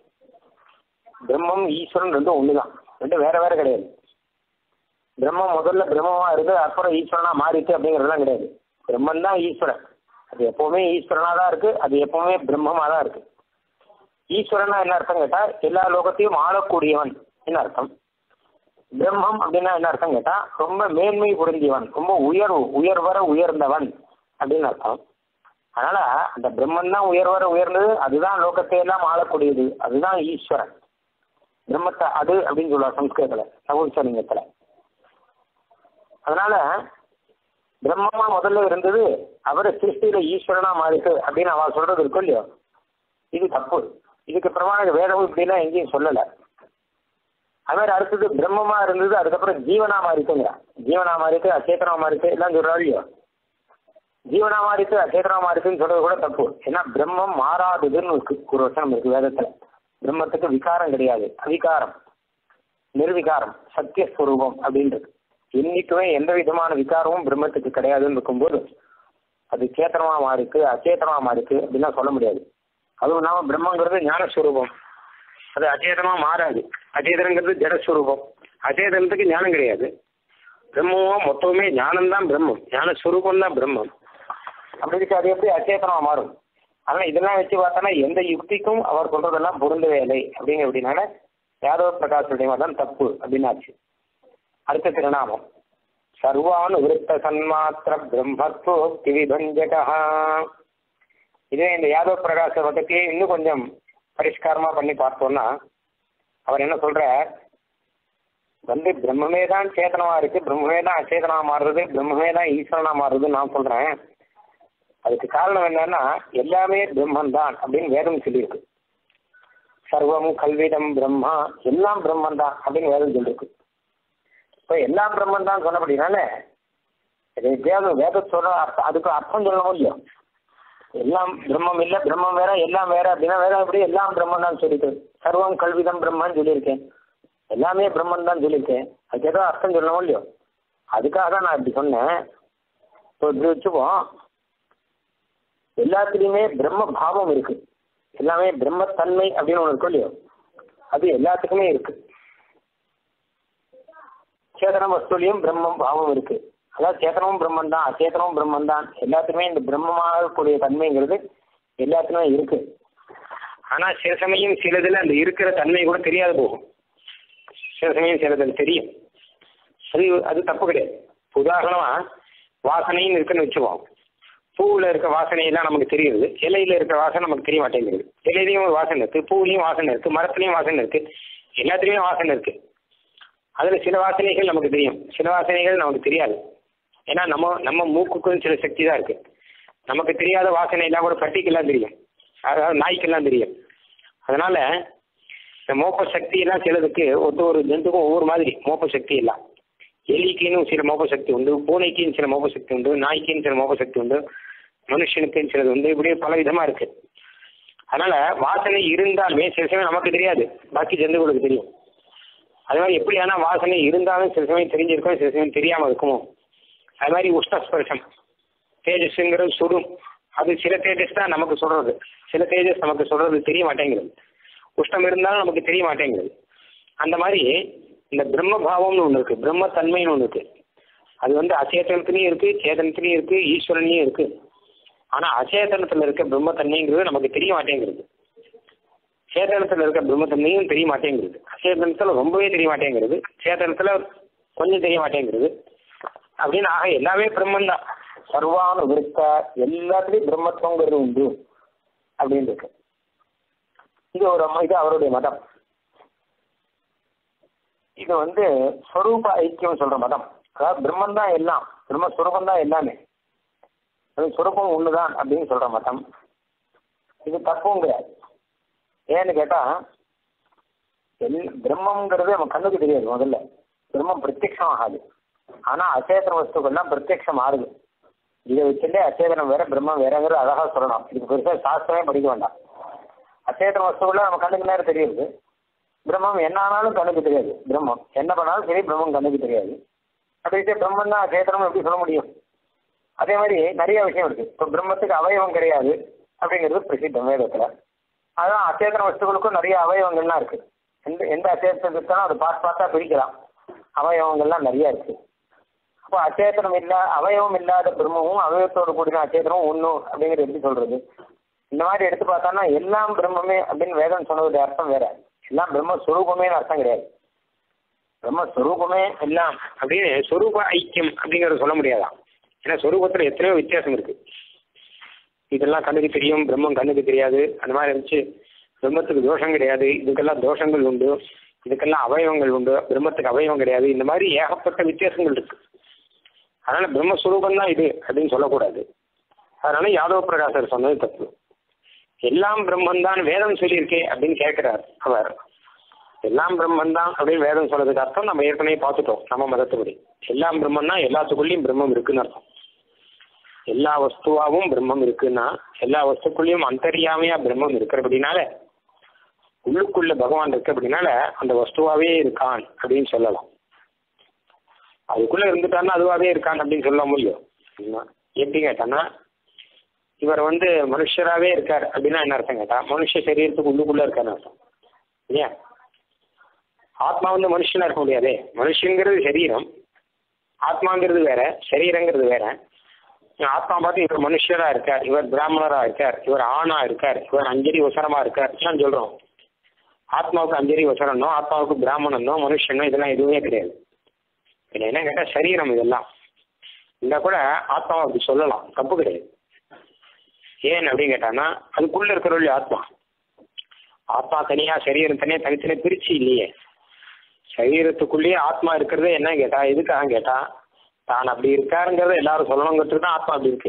பிரம்மம் ஈஸ்வரன் ரெண்டும் ஒண்ணுதான், ரெண்டும் வேற வேற கிடையாது. பிரம்மம் முதல்ல பிரம்மமா இருக்கு, அப்புறம் ஈஸ்வரனா மாறிட்டு அப்படிங்கிறதுலாம் கிடையாது. பிரம்மன் தான் ஈஸ்வரன், அது எப்பவுமே ஈஸ்வரனா தான் இருக்கு, அது எப்பவுமே பிரம்மமா தான் இருக்கு. ஈஸ்வரனா என்ன அர்த்தம் கேட்டா, எல்லா லோகத்தையும் ஆளக்கூடியவன் என்ன அர்த்தம். பிரம்மம் அப்படின்னா என்ன அர்த்தம் கேட்டா, ரொம்ப மேன்மை பொருந்தியவன், ரொம்ப உயர்வர உயர்ந்தவன் அப்படின்னு அர்த்தம். அதனால அந்த பிரம்மன் தான் உயர்வர உயர்ந்தது, அதுதான் லோகத்தை எல்லாம் ஆளக்கூடியது, அதுதான் ஈஸ்வரன். பிரம்மத்தை அது அப்படின்னு சொல்லுவார் சம்ஸ்கிருதத்துல, சகுன்சலிங்கத்துல. அதனால பிரம்மமா முதல்ல இருந்தது, அவரை சிருஷ்டியில ஈஸ்வரனா மாறிட்டு அப்படின்னு அவ சொல்றது இருக்கும் இல்லையோ, இது தப்பு. இதுக்கு பிரமாண வேதமும் இப்படிலாம் எங்கேயும் சொல்லலை. அது மாதிரி அடுத்தது பிரம்மமா இருந்தது, அதுக்கப்புறம் ஜீவனா மாறிட்டுங்க, ஜீவனா மாறிட்டு அச்சேதனா மாறிட்டு எல்லாம் சொல்றாரு இல்லையோ. ஜீவனா மாறிட்டு அச்சேதனா மாறிட்டுன்னு சொல்றது கூட தப்பு. ஏன்னா பிரம்மம் மாறாததுன்னு ஒரு வசனம் இருக்கு வேதத்துல. பிரம்மத்துக்கு விகாரம் கிடையாது, அவிகாரம், நிர்விகாரம், சத்தியஸ்வரூபம் அப்படின்றது. என்னைக்குமே எந்த விதமான விகாரமும் பிரம்மத்துக்கு கிடையாதுன்னு இருக்கும்போது அது சேத்தனமா மாறிக்கு அச்சேதனமா மாறிக்கு அப்படின்லாம் சொல்ல முடியாது. அதுவும் இல்லாமல் பிரம்மங்கிறது ஞானஸ்வரூபம், அது அச்சேதனமா மாறாது. அச்சேதனங்கிறது ஜடஸ்வரூபம், அச்சேதனத்துக்கு ஞானம் கிடையாது. பிரம்மமும் மொத்தமே ஞானம்தான் பிரம்மம், ஞானஸ்வரூபம் தான் பிரம்மம். அப்படி இருக்கு, அது எப்படி அச்சேதனமா மாறும்? ஆனால் இதெல்லாம் வச்சு பார்த்தோன்னா எந்த யுக்திக்கும் அவர் சொல்றதெல்லாம் பொருந்தவே இல்லை அப்படிங்க. அப்படின்னால யாதவ பிரகாஷுடைய மதம் தப்பு அப்படின்னாச்சு. அடுத்த திருநாமம் சர்வானு விருத்த சன்மாத்திர பிரம்மத்வோக்தி விபஞ்சகா. இதே இந்த யாதவ பிரகாச மதத்தையே இன்னும் கொஞ்சம் பரிஷ்காரமா பண்ணி பார்த்தோம்னா, அவர் என்ன சொல்ற, பிரம்மமே தான் சேதனமா இருக்கு, பிரம்மமே தான் அச்சேதனமா மாறுறது, பிரம்மமே தான் ஈஸ்வரனா மாறுறதுன்னு நான் சொல்றேன். அதுக்கு காரணம் என்னன்னா, எல்லாமே பிரம்மன் தான் அப்படின்னு வேதம் சொல்லியிருக்கு. சர்வம் கல்விதம் பிரம்மா, எல்லாம் பிரம்மன் தான் அப்படின்னு வேதம் சொல்லியிருக்கு. இப்போ எல்லாம் பிரம்மன் தான் சொன்னபடினால வேதத்தோட அதுக்கு அர்த்தம் சொல்லணும் இல்லையோ. எல்லாம் பிரம்மம் இல்லை, பிரம்மம் வேற, எல்லாம் வேற அப்படின்னா வேற எப்படி எல்லாம் பிரம்மன் தான் சொல்லிட்டு, சர்வம் கல்விதம் பிரம்மன்னு சொல்லியிருக்கேன், எல்லாமே பிரம்மன் தான் சொல்லியிருக்கேன், அதுக்கு ஏதோ அர்த்தம் சொல்லணும் இல்லையோ. அதுக்காக தான் நான் இப்படி சொன்னேன். இப்போ இப்படி வச்சுப்போம், எல்லாத்துலேயுமே பிரம்ம பாவம் இருக்கு, எல்லாமே பிரம்மத்தன்மை அப்படின்னு ஒன்று இருக்கும் இல்லையோ, அது எல்லாத்துக்குமே இருக்கு. சேதன வஸ்துலையும் பிரம்மம் பாவம் இருக்கு. அதாவது சேத்தனமும் பிரம்மன் தான், அச்சேதனமும் பிரம்மன் தான், எல்லாத்துக்குமே இந்த பிரம்மமாகக்கூடிய தன்மைங்கிறது எல்லாத்துக்குமே இருக்கு. ஆனா சில சமயம் சிலதுல அந்த இருக்கிற தன்மை கூட தெரியாது போகும், சில சமயம் சிலதுல தெரியும். அது தப்பு கிடையாது. உதாரணமா வாசனைன்னு இருக்குன்னு வச்சுக்குவோம். பூவில் இருக்க வாசனையெல்லாம் நமக்கு தெரியுது, இலையில இருக்க வாசனை நமக்கு தெரிய மாட்டேங்குது. இலையிலையும் ஒரு வாசனை இருக்கு, பூவிலையும் வாசனை இருக்கு, மரத்துலையும் வாசனை இருக்கு, எல்லாத்துலேயும் வாசனை இருக்கு. அதுல சில வாசனைகள் நமக்கு தெரியும், சில வாசனைகள் நமக்கு தெரியாது. ஏன்னா நம்ம மூக்குக்கும் சில சக்தி தான் இருக்கு. நமக்கு தெரியாத வாசனை எல்லாம் கூட பட்டிக்கெல்லாம் தெரியும், அதாவது நாய்க்கெல்லாம் தெரியும். அதனால இந்த மோப்ப சக்தி எல்லாம் சிலதுக்கு ஒவ்வொரு ஜந்துக்கும் ஒவ்வொரு மாதிரி மோப்ப சக்தி எல்லாம். எலிக்குன்னு சில மோப்ப சக்தி உண்டு, பூனைக்குன்னு சில மோப்ப சக்தி உண்டு, நாய்க்குன்னு சில மோப்ப சக்தி உண்டு, மனுஷனுக்குன்னு சிலது உண்டு, இப்படியே பல விதமா இருக்கு. அதனால வாசனை இருந்தாலுமே சில சமயம் நமக்கு தெரியாது, பாக்கி ஜந்துகளுக்கு தெரியும். அது மாதிரி எப்படி ஆனால் வாசனை இருந்தாலும் சில சமயம் தெரிஞ்சிருக்கும், சில சமயம் தெரியாமல் இருக்குமோ. அது மாதிரி உஷ்ணஸ்பர்ஷம், தேஜஸ்ங்கிறது சுடும், அது சில தேஜஸ் தான் நமக்கு சொல்றது, சில தேஜஸ் நமக்கு சொல்றது தெரிய மாட்டேங்கிறது. உஷ்ணம் இருந்தாலும் நமக்கு தெரிய மாட்டேங்கிறது. அந்த மாதிரி இந்த பிரம்மபாவம்னு ஒன்று இருக்கு, பிரம்மத்தன்மைன்னு ஒன்று இருக்கு. அது அச்சேதனத்துலையும் இருக்கு, சேதனத்துலையும் இருக்கு, ஈஸ்வரன்லையும் இருக்கு. ஆனால் அச்சேதனத்தில் இருக்க பிரம்மத்தன்மைங்கிறது நமக்கு தெரிய மாட்டேங்கிறது, சேதனத்தில் இருக்க பிரம்மத்தன்மையும் தெரிய மாட்டேங்கிறது. அச்சேதனத்தில் ரொம்பவே தெரிய மாட்டேங்கிறது, சேதனத்தில் கொஞ்சம் தெரிய மாட்டேங்கிறது அப்படின்னு. ஆக எல்லாமே பிரம்மன் தான், சர்வானு விருத்த, எல்லாத்துலேயும் பிரம்மத்துவங்கிறது உண்டு அப்படின்னு இருக்கு. இது அவருடைய மதம். இது ஸ்வரூப ஐக்கியம் சொல்ற மதம். அதாவது பிரம்மன் தான் எல்லாம், பிரம்மஸ்வரூபம் தான் எல்லாமே. அது சுரூபம் ஒண்ணுதான் அப்படின்னு சொல்ற மதம். இது தப்புங்கிறார். ஏன்னு கேட்டா பிரம்மங்கிறது நம்ம கண்ணுக்கு தெரியாது. முதல்ல பிரம்மம் பிரத்யட்சம் ஆகாது. ஆனா அச்சேதன வஸ்துக்கள்லாம் பிரத்யட்சம் ஆகுது. இதை வச்சுட்டே அச்சேதனம் வேற பிரம்மம் வேறங்கிறது அழகா சொல்லலாம். இதுக்கு பெருசாக சாஸ்திரமே படிக்க வேண்டாம். அச்சேதன வஸ்துக்கள்லாம் நம்ம கண்ணுக்கு நேரம் தெரியுது. பிரம்மம் என்ன ஆனாலும் கண்ணுக்கு தெரியாது. பிரம்மம் என்ன பண்ணாலும் சரி, பிரம்மம் கண்ணுக்கு தெரியாது. அப்படி பிரம்மம் தான் அச்சேதனம் எப்படி சொல்ல முடியும்? அதே மாதிரி நிறைய விஷயம் இருக்கு. இப்போ பிரம்மத்துக்கு அவயவம் கிடையாது அப்படிங்கிறது பிரசித்தம் வேதத்துல. அதான் அச்சேதன வஸ்துக்களுக்கும் நிறைய அவயவங்கள்லாம் இருக்கு. எந்த அச்சேதனத்தாலும் அது பார்த்தா பிரிக்கலாம். அவயவங்கள்லாம் நிறைய இருக்கு. அப்போ அச்சேதனம் அவயவம் இல்லாத பிரம்மமும் அவயவத்தோடு கூடின அச்சேதனமும் ஒன்றும் அப்படிங்கிறது எப்படி சொல்றது? இந்த மாதிரி எடுத்து பார்த்தோம்னா எல்லாம் பிரம்மமே அப்படின்னு வேதம் சொன்னதுடைய அர்த்தம் வேற. எல்லாம் பிரம்மஸ்வரூபமேனு அர்த்தம் கிடையாது. பிரம்மஸ்வரூபமே எல்லாம் அப்படின்னு சொரூப ஐக்கியம் அப்படிங்கிறத சொல்ல முடியாதான். ஏன்னா சொரூபத்தில் எத்தனையோ வித்தியாசம் இருக்கு. இதெல்லாம் கண்ணுக்கு தெரியும், பிரம்மம் கண்ணுக்கு தெரியாது. அந்த மாதிரி இருந்துச்சு. பிரம்மத்துக்கு தோஷம் கிடையாது, இதுக்கெல்லாம் தோஷங்கள் உண்டு. இதுக்கெல்லாம் அவயவங்கள் உண்டு, பிரம்மத்துக்கு அவயவம் கிடையாது. இந்த மாதிரி ஏகப்பட்ட வித்தியாசங்கள் இருக்கு. அதனால பிரம்மஸ்வரூபம் தான் இது அப்படின்னு சொல்லக்கூடாது. அதனால யாதவ பிரகாசர் சொன்னது தப்பு. எல்லாம் பிரம்மன் தான் வேதம் சொல்லியிருக்கே அப்படின்னு கேட்கிறார் அவர். எல்லாம் பிரம்மன் தான் அப்படின்னு வேதம் சொல்றதுக்கு அர்த்தம் நம்ம ஏற்கனவே பார்த்துட்டோம். நம்ம மதத்துப்படி எல்லாம் பிரம்மன்னா எல்லாத்துக்குள்ளேயும் பிரம்மம் இருக்குன்னு அர்த்தம். எல்லா வஸ்துவாகவும் பிரம்மம் இருக்குன்னா எல்லா வஸ்துக்குள்ளேயும் அந்தரியாமையா பிரம்மம் இருக்கிறபடினால, உள்ளுக்குள்ள பகவான் இருக்கு அப்படின்னால அந்த வஸ்துவாவே இருக்கான் அப்படின்னு சொல்லலாம். அதுக்குள்ள இருந்துட்டான்னா அதுவாகவே இருக்கான் அப்படின்னு சொல்ல முடியும். எப்படி கேட்டான்னா, இவர் மனுஷராகவே இருக்கார் அப்படின்னா என்ன அர்த்தம் கேட்டா, மனுஷ சரீரத்துக்கு உள்ளுக்குள்ள இருக்கான்னு அர்த்தம் இல்லையா? ஆத்மா மனுஷனா இருக்க முடியாதே. மனுஷங்கிறது சரீரம், ஆத்மாங்கிறது வேற, சரீரங்கிறது வேற. ஆத்மா பார்த்து இவர் மனுஷரா இருக்கார், இவர் பிராமணரா இருக்கார், இவர் ஆணா இருக்கார், இவர் அஞ்சரி வசனமா இருக்கார் எல்லாம் சொல்றோம். ஆத்மாவுக்கு அஞ்சரி வசனம்னோ ஆத்மாவுக்கு பிராமணனோ மனுஷனோ இதெல்லாம் எதுவுமே கிடையாது. என்ன கேட்டா சரீரம் இதெல்லாம் இந்த கூட ஆத்மாவை அப்படி சொல்லலாம், தப்பு கிடையாது. ஏன் அப்படின்னு கேட்டான்னா அதுக்குள்ள இருக்கிறவங்க ஆத்மா. ஆத்மா தனியா சரீரம் தனியா தனித்தனி பிரிச்சு இல்லையே. சரீரத்துக்குள்ளேயே ஆத்மா இருக்கிறது என்ன கேட்டா, எதுக்காக கேட்டா தான் அப்படி இருக்காருங்கிறத எல்லாரும் சொல்லணுங்கிறதுக்கு தான் ஆத்மா அப்படி இருக்கு.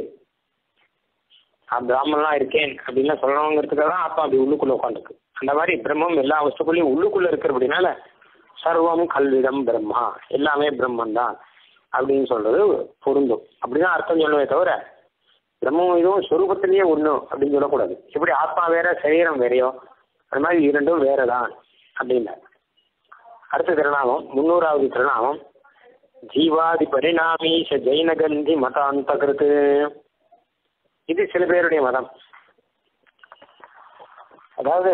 நான் பிராமணனா இருக்கேன் அப்படின்லாம் சொல்லணுங்கிறதுக்காக தான் ஆத்மா அப்படி உள்ளுக்குள்ள உட்காந்துருக்கு. அந்த மாதிரி பிரம்மம் எல்லா வஸ்துக்குள்ளேயும் உள்ளுக்குள்ள இருக்கிற அப்படின்னால சர்வம் கல்விதம் பிரம்மா, எல்லாமே பிரம்மன் தான் அப்படின்னு சொல்றது பொருந்தும். அப்படிதான் அர்த்தம் சொல்லுவே தவிர பிரம்மம் இதுவும் சொரூபத்திலேயே ஒன்றும் அப்படின்னு சொல்லக்கூடாது. எப்படி ஆத்மா வேற சரீரம் வேறையோ அது மாதிரி இரண்டும் வேறதான் அப்படின்னா. அடுத்த திருநாமம் 300வது திருநாமம் ஜீவாதி பரிணாமீஷ ஜெயினகந்தி மதாந்த கருத்து. இது சில பேருடைய மதம். அதாவது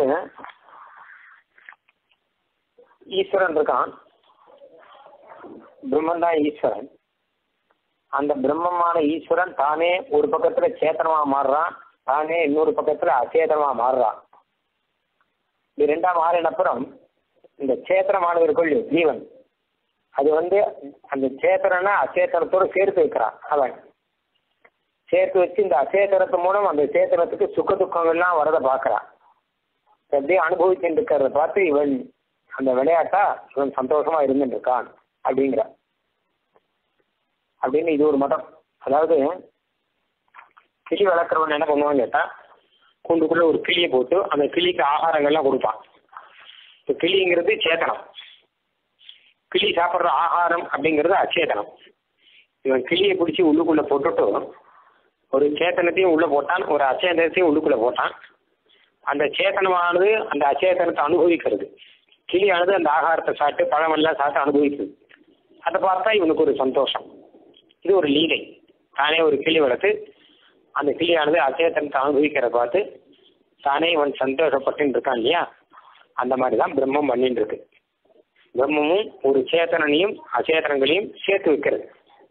ஈஸ்வரன் இருக்கான், பிரம்மன் தான் ஈஸ்வரன். அந்த பிரம்மமான ஈஸ்வரன் தானே ஒரு பக்கத்துல சேத்தனமா மாறுறான், தானே இன்னொரு பக்கத்துல அச்சேதனமா மாறுறான். இது ரெண்டாம் மாறினப்புறம் இந்த சேத்தனமானவர்கள் ஜீவன் அது அந்த சேத்தனை அச்சேதனத்தோடு சேர்த்து வைக்கிறான். அவன் சேர்த்து வச்சு இந்த அச்சேதனத்து மூலம் அந்த சேத்தனத்துக்கு சுக துக்கங்கள்லாம் வரதை பார்க்கறான். அப்படியே அனுபவிச்சுட்டு இருக்கிறத பார்த்து இவன் அந்த விளையாட்டா இவன் சந்தோஷமா இருந்துட்டு இருக்கான் அப்படிங்கிற அப்படின்னு இது ஒரு மதம். அதாவது கிளி வளர்க்குறவன் என்ன பண்ணுவான்னு கேட்டா, கூண்டுக்குள்ள ஒரு கிளியை போட்டு அந்த கிளிக்கு ஆகாரங்கள்லாம் கொடுப்பான். இப்போ கிளிங்கிறது சேத்தனம், கிளி சாப்பிட்ற ஆகாரம் அப்படிங்கிறது அச்சேதனம். இவன் கிளியை பிடிச்சி உள்ளுக்குள்ள போட்டுட்டு ஒரு சேத்தனத்தையும் உள்ள போட்டான், ஒரு அச்சேதனத்தையும் உள்ளுக்குள்ள போட்டான். அந்த சேத்தனமானது அந்த அச்சேதனத்தை அனுபவிக்கிறது, கிளியானது அந்த ஆகாரத்தை சாப்பிட்டு பழமெல்லாம் சாப்பிட்டு அனுபவிக்கிறது. அதை பார்த்தா இவனுக்கு ஒரு சந்தோஷம். இது ஒரு லீலை. தானே ஒரு கிளி வளர்த்து அந்த கிளியானது அச்சேதனத்தை அனுபவிக்கிறத பார்த்து தானே இவன் சந்தோஷப்பட்டு இருக்கான் இல்லையா? அந்த மாதிரி தான் பிரம்மம் பண்ணிட்டு இருக்கு. பிரம்மமும் ஒரு சேத்தனையும் அச்சேதனங்களையும் சேர்த்து வைக்கிறது.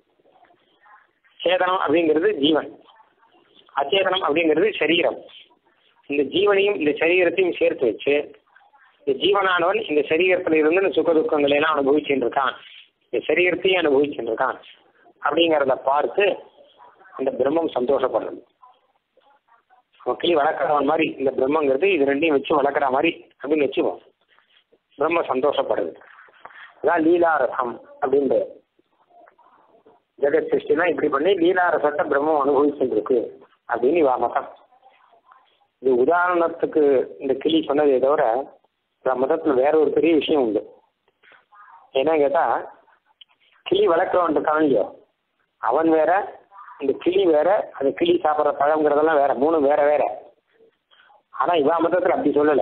சேதனம் அப்படிங்கிறது ஜீவன், அச்சேதனம் அப்படிங்கிறது சரீரம். இந்த ஜீவனையும் இந்த சரீரத்தையும் சேர்த்து வச்சு இந்த ஜீவனானவன் இந்த சரீரத்துல இருந்து இந்த சுக துக்கங்களை எல்லாம் அனுபவிச்சுட்டு இருக்கான், இந்த சரீரத்தையும் அனுபவிச்சுட்டு இருக்கான் அப்படிங்கிறத பார்த்து அந்த பிரம்மம் சந்தோஷப்படுறது. கிளி வளர்க்குறவன் மாதிரி இந்த பிரம்மங்கிறது இது ரெண்டையும் வச்சு வளர்க்குற மாதிரி அப்படின்னு வச்சுவோம். பிரம்ம சந்தோஷப்படுது. அதான் லீலாரசம் அப்படின்றது. ஜெகத் சிருஷ்டிலாம் இப்படி பண்ணி லீலாரசத்தை பிரம்மம் அனுபவிச்சுருக்கு அப்படின்னு இவா மதம். இது உதாரணத்துக்கு இந்த கிளி சொன்னதே தவிர மதத்தில் வேற ஒரு பெரிய விஷயம் உண்டு. என்ன கேட்டா, கிளி வளர்க்கிறவன் இருக்கான்லையோ அவன் வேற, இந்த கிளி வேற, அந்த கிளி சாப்பிட்ற பழங்கிறதெல்லாம் வேற, மூணு வேற வேற. ஆனா இவா மதத்தில் அப்படி சொல்லலை.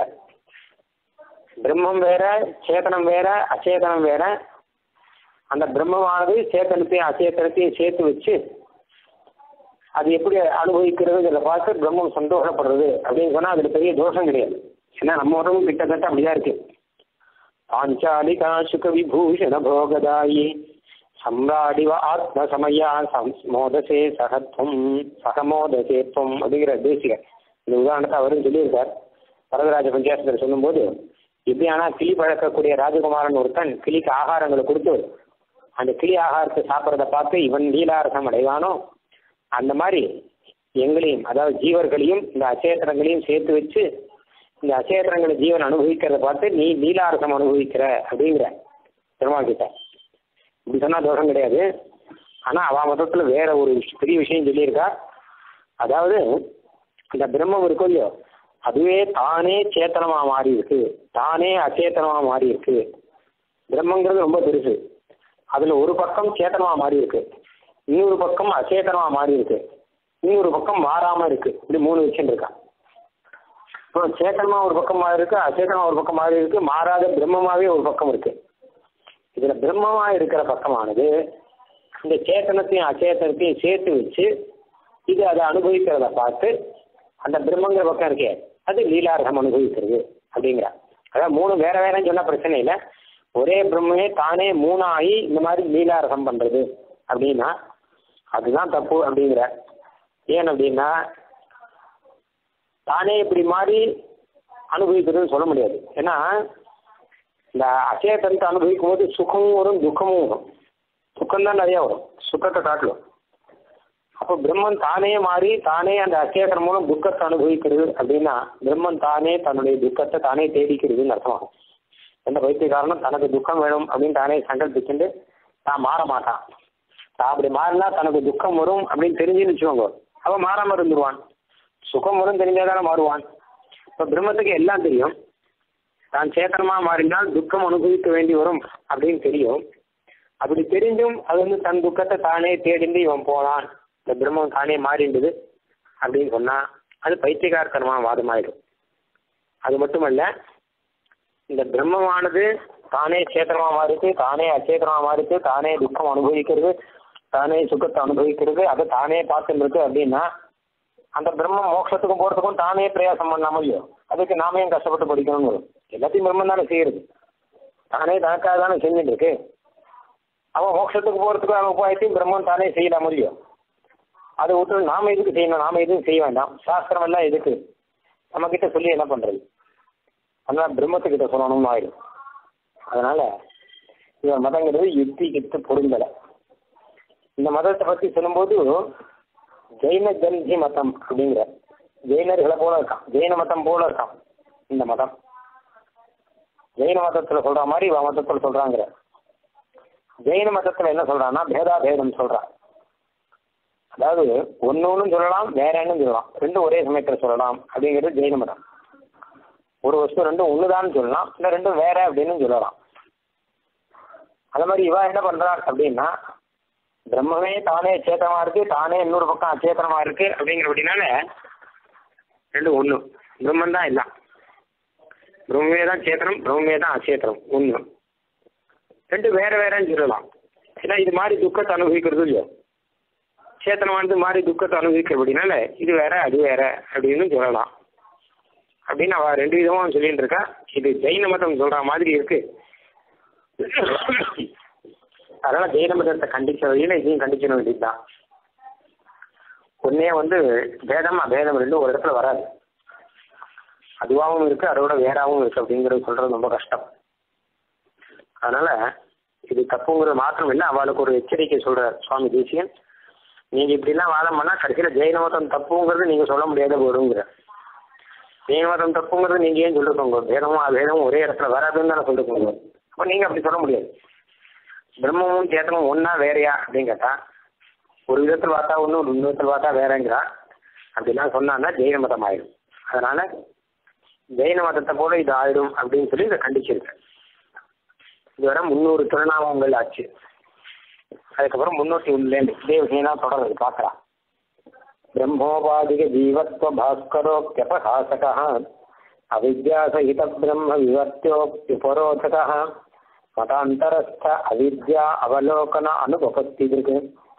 பிரம்மம் வேற, சேத்தனம் வேற, அச்சேதனம் வேற. அந்த பிரம்மமானது சேத்தனத்தையும் அச்சேதனத்தையும் சேர்த்து வச்சு அது எப்படி அனுபவிக்கிறதுங்கிறத பார்த்து பிரம்மம் சந்தோஷப்படுறது அப்படின்னு சொன்னா அதுல பெரிய தோஷம் கிடையாது. ஏன்னா நம்ம உடம்பு கிட்டத்தட்ட அப்படிதான் இருக்கு. பாஞ்சாலிகா சுக விபூஷண போகதாயி சம்ராடிவ ஆத்ம சமயா மோதசே சகத்வம் சகமோதசேத்வம் அப்படிங்கிற தேசிகர் இந்த உதாரணத்தை அவரும் சொல்லியிருக்கார். வரதராஜ பஞ்சாயத்தில் சொல்லும்போது, எப்படி ஆனா கிளி பழக்கக்கூடிய ராஜகுமாரன் ஒருத்தன் கிளிக்கு ஆகாரங்களை கொடுத்து அந்த கிளி ஆகாரத்தை சாப்பிட்றத பார்த்து இவன் லீலாரசம் அடைவானோ, அந்த மாதிரி எங்களையும், அதாவது ஜீவர்களையும் இந்த அச்சேத்திரங்களையும் சேர்த்து வச்சு இந்த அச்சேத்திரங்களை ஜீவன் அனுபவிக்கிறத பார்த்து நீ லீலாரசம் அனுபவிக்கிற அப்படிங்கிற பெருமாள் கிட்ட. இப்படி சொன்னா தோஷம் கிடையாது. ஆனா அவ மதத்துல வேற ஒரு பெரிய விஷயம் சொல்லியிருக்கா. அதாவது இந்த பிரம்மம் இருக்கும் இல்லையோ, அதுவே தானே சேத்தனமா மாறி இருக்கு, தானே அச்சேத்தனமா மாறி இருக்கு. பிரம்மங்கிறது ரொம்ப பெருசு. அதுல ஒரு பக்கம் சேத்தனமா மாறி இருக்கு, இன்னொரு பக்கம் அச்சேதனமா மாறி இருக்கு, இன்னொரு பக்கம் மாறாம இருக்கு. இப்படி மூணு விஷயம் இருக்கா. இப்போ சேத்தனமா ஒரு பக்கம் மாறி இருக்கு, அச்சேதனமா ஒரு பக்கம் மாறி இருக்கு, மாறாத பிரம்மமாவே ஒரு பக்கம் இருக்கு. இதுல பிரம்மமா இருக்கிற பக்கமானது இந்த சேத்தனத்தையும் அச்சேதனத்தையும் சேர்த்து வச்சு இது அதை அனுபவிக்கிறத பார்த்து அந்த பிரம்மங்கிற பக்கம் இருக்கே அது லீலாரசம் அனுபவிக்கிறது அப்படிங்கிற. அதாவது மூணு வேற வேறன்னு சொன்னா பிரச்சனை இல்லை. ஒரே பிரம்மே தானே மூணாகி இந்த மாதிரி லீலாரசம் பண்றது அப்படின்னா அதுதான் தப்பு அப்படிங்கிற. ஏன் அப்படின்னா தானே இப்படி மாதிரி அனுபவிக்கிறதுன்னு சொல்ல முடியாது. ஏன்னா இந்த அச்சேதனத்தை அனுபவிக்கும் போது சுகமும் வரும், துக்கமும் வரும். துக்கம்தான் நிறைய வரும் சுகத்தை காட்டிலும். அப்போ பிரம்மன் தானே மாறி தானே அந்த அச்சேதனம் மூலம் துக்கத்தை அனுபவிக்கிறது அப்படின்னா பிரம்மன் தானே தன்னுடைய துக்கத்தை தானே தேடிக்கிறதுன்னு அர்த்தமாகும். எந்த பைத்தியக்காரனும் தனக்கு துக்கம் வேணும் அப்படின்னு தானே சங்கல்பிச்சுட்டு நான் மாற மாட்டான். அப்படி மாறினா தனக்கு துக்கம் வரும் அப்படின்னு தெரிஞ்சுன்னு வச்சுக்கோங்க, அவன் மாறாம இருந்துருவான். சுகம் வரும் தெரிஞ்சாதானே மாறுவான். இப்போ பிரம்மத்துக்கு எல்லாம் தெரியும். தான் சேத்தனமா மாறினால் துக்கம் அனுபவிக்க வேண்டி வரும் அப்படின்னு தெரியும். அப்படி தெரிஞ்சும் அது வந்து தன் துக்கத்தை தானே தேடிந்து இவன் போனான், இந்த பிரம்மம் தானே மாறிண்டது அப்படின்னு சொன்னா அது பைத்தியகாரத்தனமான வாதமாயிடும். அது மட்டுமல்ல, இந்த பிரம்மமானது தானே சேத்தனமா மாறிச்சு, தானே அச்சேத்தனமா மாறிச்சு, தானே துக்கம் அனுபவிக்கிறது, தானே சுகத்தை அனுபவிக்கிறது, அதை தானே பார்த்துட்டு இருக்கு அப்படின்னா அந்த பிரம்மம் மோட்சத்துக்கும் போறதுக்கும் தானே பிரயாசம் பண்ணாம இல்லையோ, அதுக்கு நாமே கஷ்டப்பட்டு படிக்கணும்னு வரும். எல்லாத்தையும் பிரம்மம் தானே செய்யறது, தானே தனக்காக தானே செஞ்சுட்டு இருக்கு. அவன் மோட்சத்துக்கு போறதுக்கு அவன் உபாயத்தையும் பிரம்மம் தானே செய்யலாம் இல்லையோ. அதை விட்டு நாம எதுக்கு செய்யணும், நாம எதுவும் செய்ய வேண்டாம், சாஸ்திரம் எல்லாம் எதுக்கு நம்ம கிட்ட சொல்லி என்ன பண்றது, அதனால பிரம்மத்துக்கிட்ட சொல்லணும்னு ஆயிடும். அதனால இந்த மதங்கிறது யுக்தி கிட்ட பொருந்தலை. இந்த மதத்தை பற்றி சொல்லும்போது ஜெயின ஜன்ஹி மதம் அப்படிங்கிற ஜெயினர்களை போல இருக்கான், ஜெயின மதம் போல இருக்கான் இந்த மதம். ஜெயின மதத்துல சொல்ற மாதிரி இவ மதத்துல சொல்றாங்கிற. ஜெயின மதத்துல என்ன சொல்றான்னா பேதாபேதம் சொல்றான். அதாவது ஒன்னு சொல்லலாம், வேறன்னு சொல்லலாம், ரெண்டும் ஒரே சமயத்துல சொல்லலாம் அப்படிங்கிறது ஜெயின மதம். ஒரு வஸ்து ரெண்டும் ஒண்ணுதான் சொல்லலாம், இல்லை ரெண்டும் வேற அப்படின்னு சொல்லலாம். அது மாதிரி இவ என்ன பண்றான் அப்படின்னா பிரம்மமே தானே சேத்தனமா இருக்கு, தானே இன்னொரு பக்கம் அச்சேத்தனமா இருக்கு அப்படிங்கிற அப்படின்னால ரெண்டும் ஒண்ணு, பிரம்மன் தான் எல்லாம், பிரம்மே தான் சேத்தனம், பிரம்மே தான் அச்சேத்தனம், ஒண்ணு. ரெண்டு வேற வேறன்னு சொல்லலாம். ஏன்னா இது மாதிரி துக்கத்தை அனுபவிக்கிறது இல்லையோ, சேத்தனமானது மாதிரி துக்கத்தை அனுபவிக்கிற அப்படின்னால இது வேற அது வேற அப்படின்னு சொல்லலாம் அப்படின்னு அவ ரெண்டு விதமும் சொல்லிட்டு இருக்கா. இது ஜெயின மதம் சொல்ற மாதிரி இருக்கு. அதனால ஜெயின மதத்தை கண்டிச்ச வழியில இதையும் கண்டிக்க வேண்டியதுதான். ஒன்னே வந்து பேதம் அபேதம் ரெண்டும் ஒரு இடத்துல வராது, அதுவாகவும் இருக்கு அதோட வேறாவும் இருக்கு அப்படிங்கிறது சொல்றது ரொம்ப கஷ்டம். அதனால இது தப்புங்கிறது மாத்திரம் இல்லை, அவளுக்கு ஒரு எச்சரிக்கை சொல்றார் சுவாமி தேசிகன். நீங்க இப்படிலாம் வாதம் பண்ணா கடைசியில ஜெயின மதம் தப்புங்கிறது நீங்க சொல்ல முடியாத போடுங்கிற. ஜெயின மதம் தப்புங்கிறது நீங்க ஏன் சொல்லிருக்கோங்க, வேதமும் அபேதமும் ஒரே இடத்துல வராதுன்னு தானே சொல்லிருக்கோங்க. அப்ப நீங்க அப்படி சொல்ல முடியாது. பிரம்மமும் சேத்தனமும் ஒன்னா வேறையா அப்படின்னு கேட்டா ஒரு விதத்தில் பார்த்தா ஒன்று, ஒரு விதத்தில் பார்த்தா வேறங்கிறான். அப்படிலாம் சொன்னான்னா ஜெயின மதம் ஆயிடும். அதனால ஜெயின மதத்தை போல இது ஆயிடும் அப்படின்னு சொல்லி இதை கண்டிச்சிருக்கேன். இதுவரை 300 திருநாமங்கள் ஆச்சு. அதுக்கப்புறம் 301 இதே விஷயம் தான் தொடர்றது பார்க்கலாம். பிரம்மோபாதிக ஜீவத்வ பாஸ்கரோப்யபஹாசக அவித்யாசகித பிரம்ம விவர்த்தியோப்யுபரோதக மதாந்தரஸ்த அவித்யா அவலோகன அனுபபத்திதிருக்கு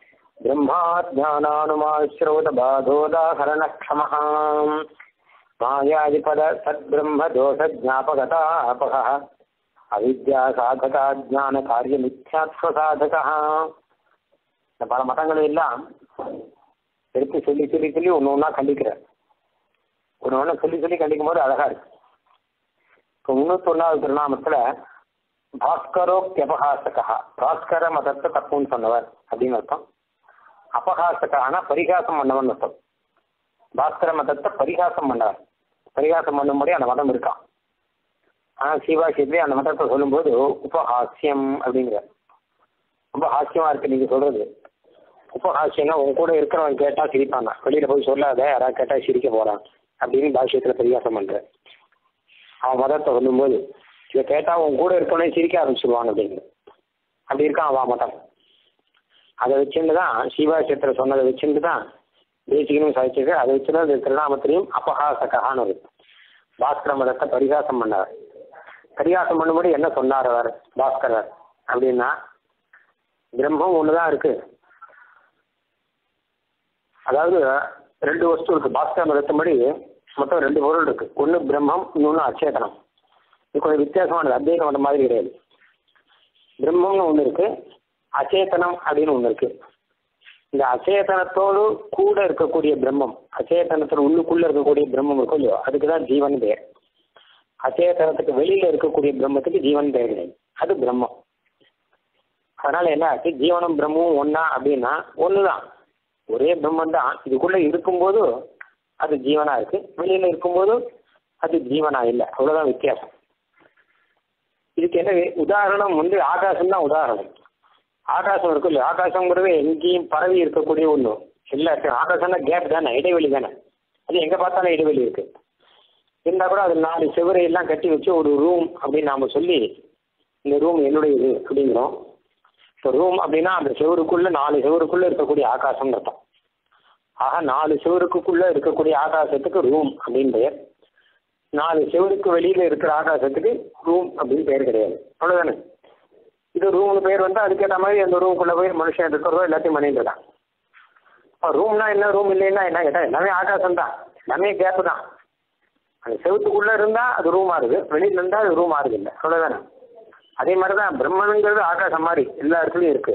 பிரம்மாத்யானானுமாஸ்ரோத பாதோதாஹரணக்ஷமஹ மாயாதிபத சத்பிரம்ம தோஷ ஜாபகதாபக அவித்யா சாதகா ஜான காரிய மித்யாத்வ சாதகா. இந்த பல மதங்கள் எல்லாம் எடுத்து சொல்லி சொல்லி சொல்லி ஒன்று ஒன்றா கண்டிக்கிறேன். ஒன்று ஒன்று சொல்லி சொல்லி கண்டிக்கும் போது அழகா இருக்கு. இப்போ 301வது திருநாமத்தில் பாஸ்கரோப்யபஹாசகா, பாஸ்கர மதத்தை தப்புன்னு சொன்னவர் அப்படின்னு அர்த்தம். அபஹாசகான பரிகாசம் பண்ணவன் அர்த்தம். பாஸ்கர மதத்தை பரிகாசம் பண்ணவர், பரிகாசம் பண்ணும்படி அந்த மதம் இருக்கான். ஆனால் சீவாசியத்திலே அந்த மதத்தை சொல்லும்போது உபஹாஸ்யம் அப்படிங்கிற, ரொம்ப ஹாஸ்யமா இருக்கு நீங்க சொல்றது. உபஹாஸ்யம்னா உங்க கூட இருக்கிறவன் கேட்டா சிரிப்பாங்க, வெளியில போய் சொல்லாத யாராவது கேட்டா சிரிக்க போறான் அப்படின்னு பாஷ்யத்துல பரிகாசம் பண்ற. அவன் மதத்தை சொல்லும்போது இதை கேட்டா உன் கூட இருக்கவனே சிரிக்க ஆரம்பிச்சிருவான் அப்படின்னு. அப்படி இருக்கான் அவன் மதம். அதை வச்சுட்டு தான் சீவாசியத்துல சொன்னதை வச்சுட்டு தான் தேசிகனும் சாதிச்சிருக்கு. அதை வச்சுதான் அந்த திருநாமத்திலையும் அபஹாசகான்னு இருக்கு. பாஸ்கர மதத்தை பரிகாசம் பண்ணவர். பரிகாசம் பண்ணும்போது என்ன சொன்னார் அவர் பாஸ்கரர் அப்படின்னா, பிரம்மம் ஒண்ணுதான் இருக்கு. அதாவது 2 வஸ்து இருக்கு. பாஸ்கர மதத்தின்படி மொத்தம் 2 பொருள் இருக்கு. ஒன்று பிரம்மம், இன்னொன்று அச்சேதனம். இது கொஞ்சம் வித்தியாசமானது, அத்வைத மதம் மாதிரி கிடையாது. பிரம்மம்னு ஒன்று இருக்கு, அச்சேதனம் அப்படின்னு ஒன்று இருக்கு. இந்த அச்சேதனத்தோடு கூட இருக்கக்கூடிய பிரம்மம், அச்சேதனத்தோட உள்ளுக்குள்ள இருக்கக்கூடிய பிரம்மம் இருக்கும் இல்லையோ, அதுக்குதான் ஜீவன் பெயர். அச்சேதனத்துக்கு வெளியில இருக்கக்கூடிய பிரம்மத்துக்கு ஜீவன் பெயர் கிடையாது, அது பிரம்மம். அதனால என்ன ஆச்சு, ஜீவனும் பிரம்மமும் ஒன்னா அப்படின்னா ஒண்ணுதான், ஒரே பிரம்மம் தான். இதுக்குள்ள இருக்கும்போது அது ஜீவனா இருக்கு, வெளியில இருக்கும்போது அது ஜீவனா இல்லை, அவ்வளவுதான் வித்தியாசம். இதுக்கு என்ன உதாரணம் ஆகாசம் தான் உதாரணம். ஆகாசம் இருக்கும் இல்லையா, ஆகாசங்கிறது எங்கேயும் பரவி இருக்கக்கூடிய ஒன்று. எல்லா ஆகாசம்னா கேப் தானே, இடைவெளி தானே. அது எங்கே பார்த்தாலும் இடைவெளி இருக்கு. இருந்தால் கூட அது 4 செவரையெல்லாம் கட்டி வச்சு ஒரு ரூம் அப்படின்னு நாம் சொல்லி இந்த ரூம் என்னுடையது அப்படிங்கிறோம். இப்போ ரூம் அப்படின்னா அந்த செவருக்குள்ள 4 செவருக்குள்ள இருக்கக்கூடிய ஆகாசம் அர்த்தம். ஆக 4 செவருக்குள்ள இருக்கக்கூடிய ஆகாசத்துக்கு ரூம் அப்படின்னு பெயர். 4 செவருக்கு வெளியில இருக்கிற ஆகாசத்துக்கு ரூம் அப்படின்னு பெயர் கிடையாது, அவ்வளோதானே. இது ரூம்னு பேர் வந்து அதுக்கேற்ற மாதிரி அந்த ரூமுக்குள்ள போய் மனுஷன் இருக்கிறதோ எல்லாத்தையும் பண்ணிட்டுதான். ரூம்னா என்ன, ரூம் இல்லைன்னா என்ன கேட்டா எல்லாமே ஆகாசம் தான், எல்லாமே கேப்பு தான். அந்த செவத்துக்குள்ள இருந்தா அது ரூம் ஆறுது, வெளியில இருந்தா அது ரூம் ஆறுது இல்லை, அவ்வளவுதானே. அதே மாதிரிதான் பிரம்மனுங்கிறது ஆகாசம் மாதிரி எல்லா இடத்துலயும் இருக்கு.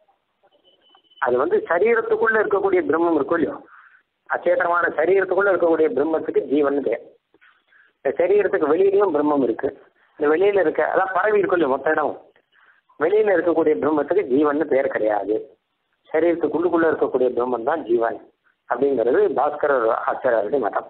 அது வந்து சரீரத்துக்குள்ள இருக்கக்கூடிய பிரம்மம் இருக்கும் இல்லையோ, அச்சேதனமான சரீரத்துக்குள்ள இருக்கக்கூடிய பிரம்மத்துக்கு ஜீவன் பேர். இந்த சரீரத்துக்கு வெளியிலையும் பிரம்மம் இருக்கு. இந்த வெளியில இருக்க அதான் பரவி இருக்கும் இல்லையோ மொத்த இடம், வெளியில இருக்கக்கூடிய பிரம்மத்துக்கு ஜீவன் பேர் கிடையாது. சரீரத்துக்குள்ளுக்குள்ள இருக்கக்கூடிய பிரம்மன் தான் ஜீவன் அப்படிங்கிறது பாஸ்கரர் ஆச்சாரியருடைய மதம்.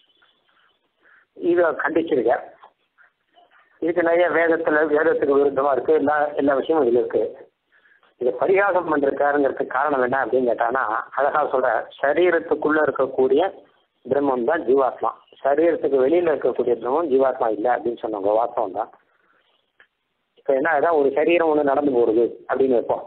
இதை கண்டிச்சிருக்க. இதுக்கு நிறைய வேதத்துக்கு விருத்தமா இருக்கு, எல்லா விஷயமும் இதுல இருக்கு. இதை பரிகாசம் பண்றதுக்காருங்கிறதுக்கு காரணம் என்ன அப்படின்னு கேட்டானா, அழகா சொல்ற, சரீரத்துக்குள்ள இருக்கக்கூடிய பிரம்மம் தான் ஜீவாத்மா, சரீரத்துக்கு வெளியில இருக்கக்கூடிய பிரம்மம் ஜீவாத்மா இல்லை அப்படின்னு சொன்னாங்க. வாஸ்தவம் தான். இப்போ என்ன ஆகுதா, ஒரு சரீரம் ஒன்று நடந்து போகிறது அப்படின்னு வைப்போம்,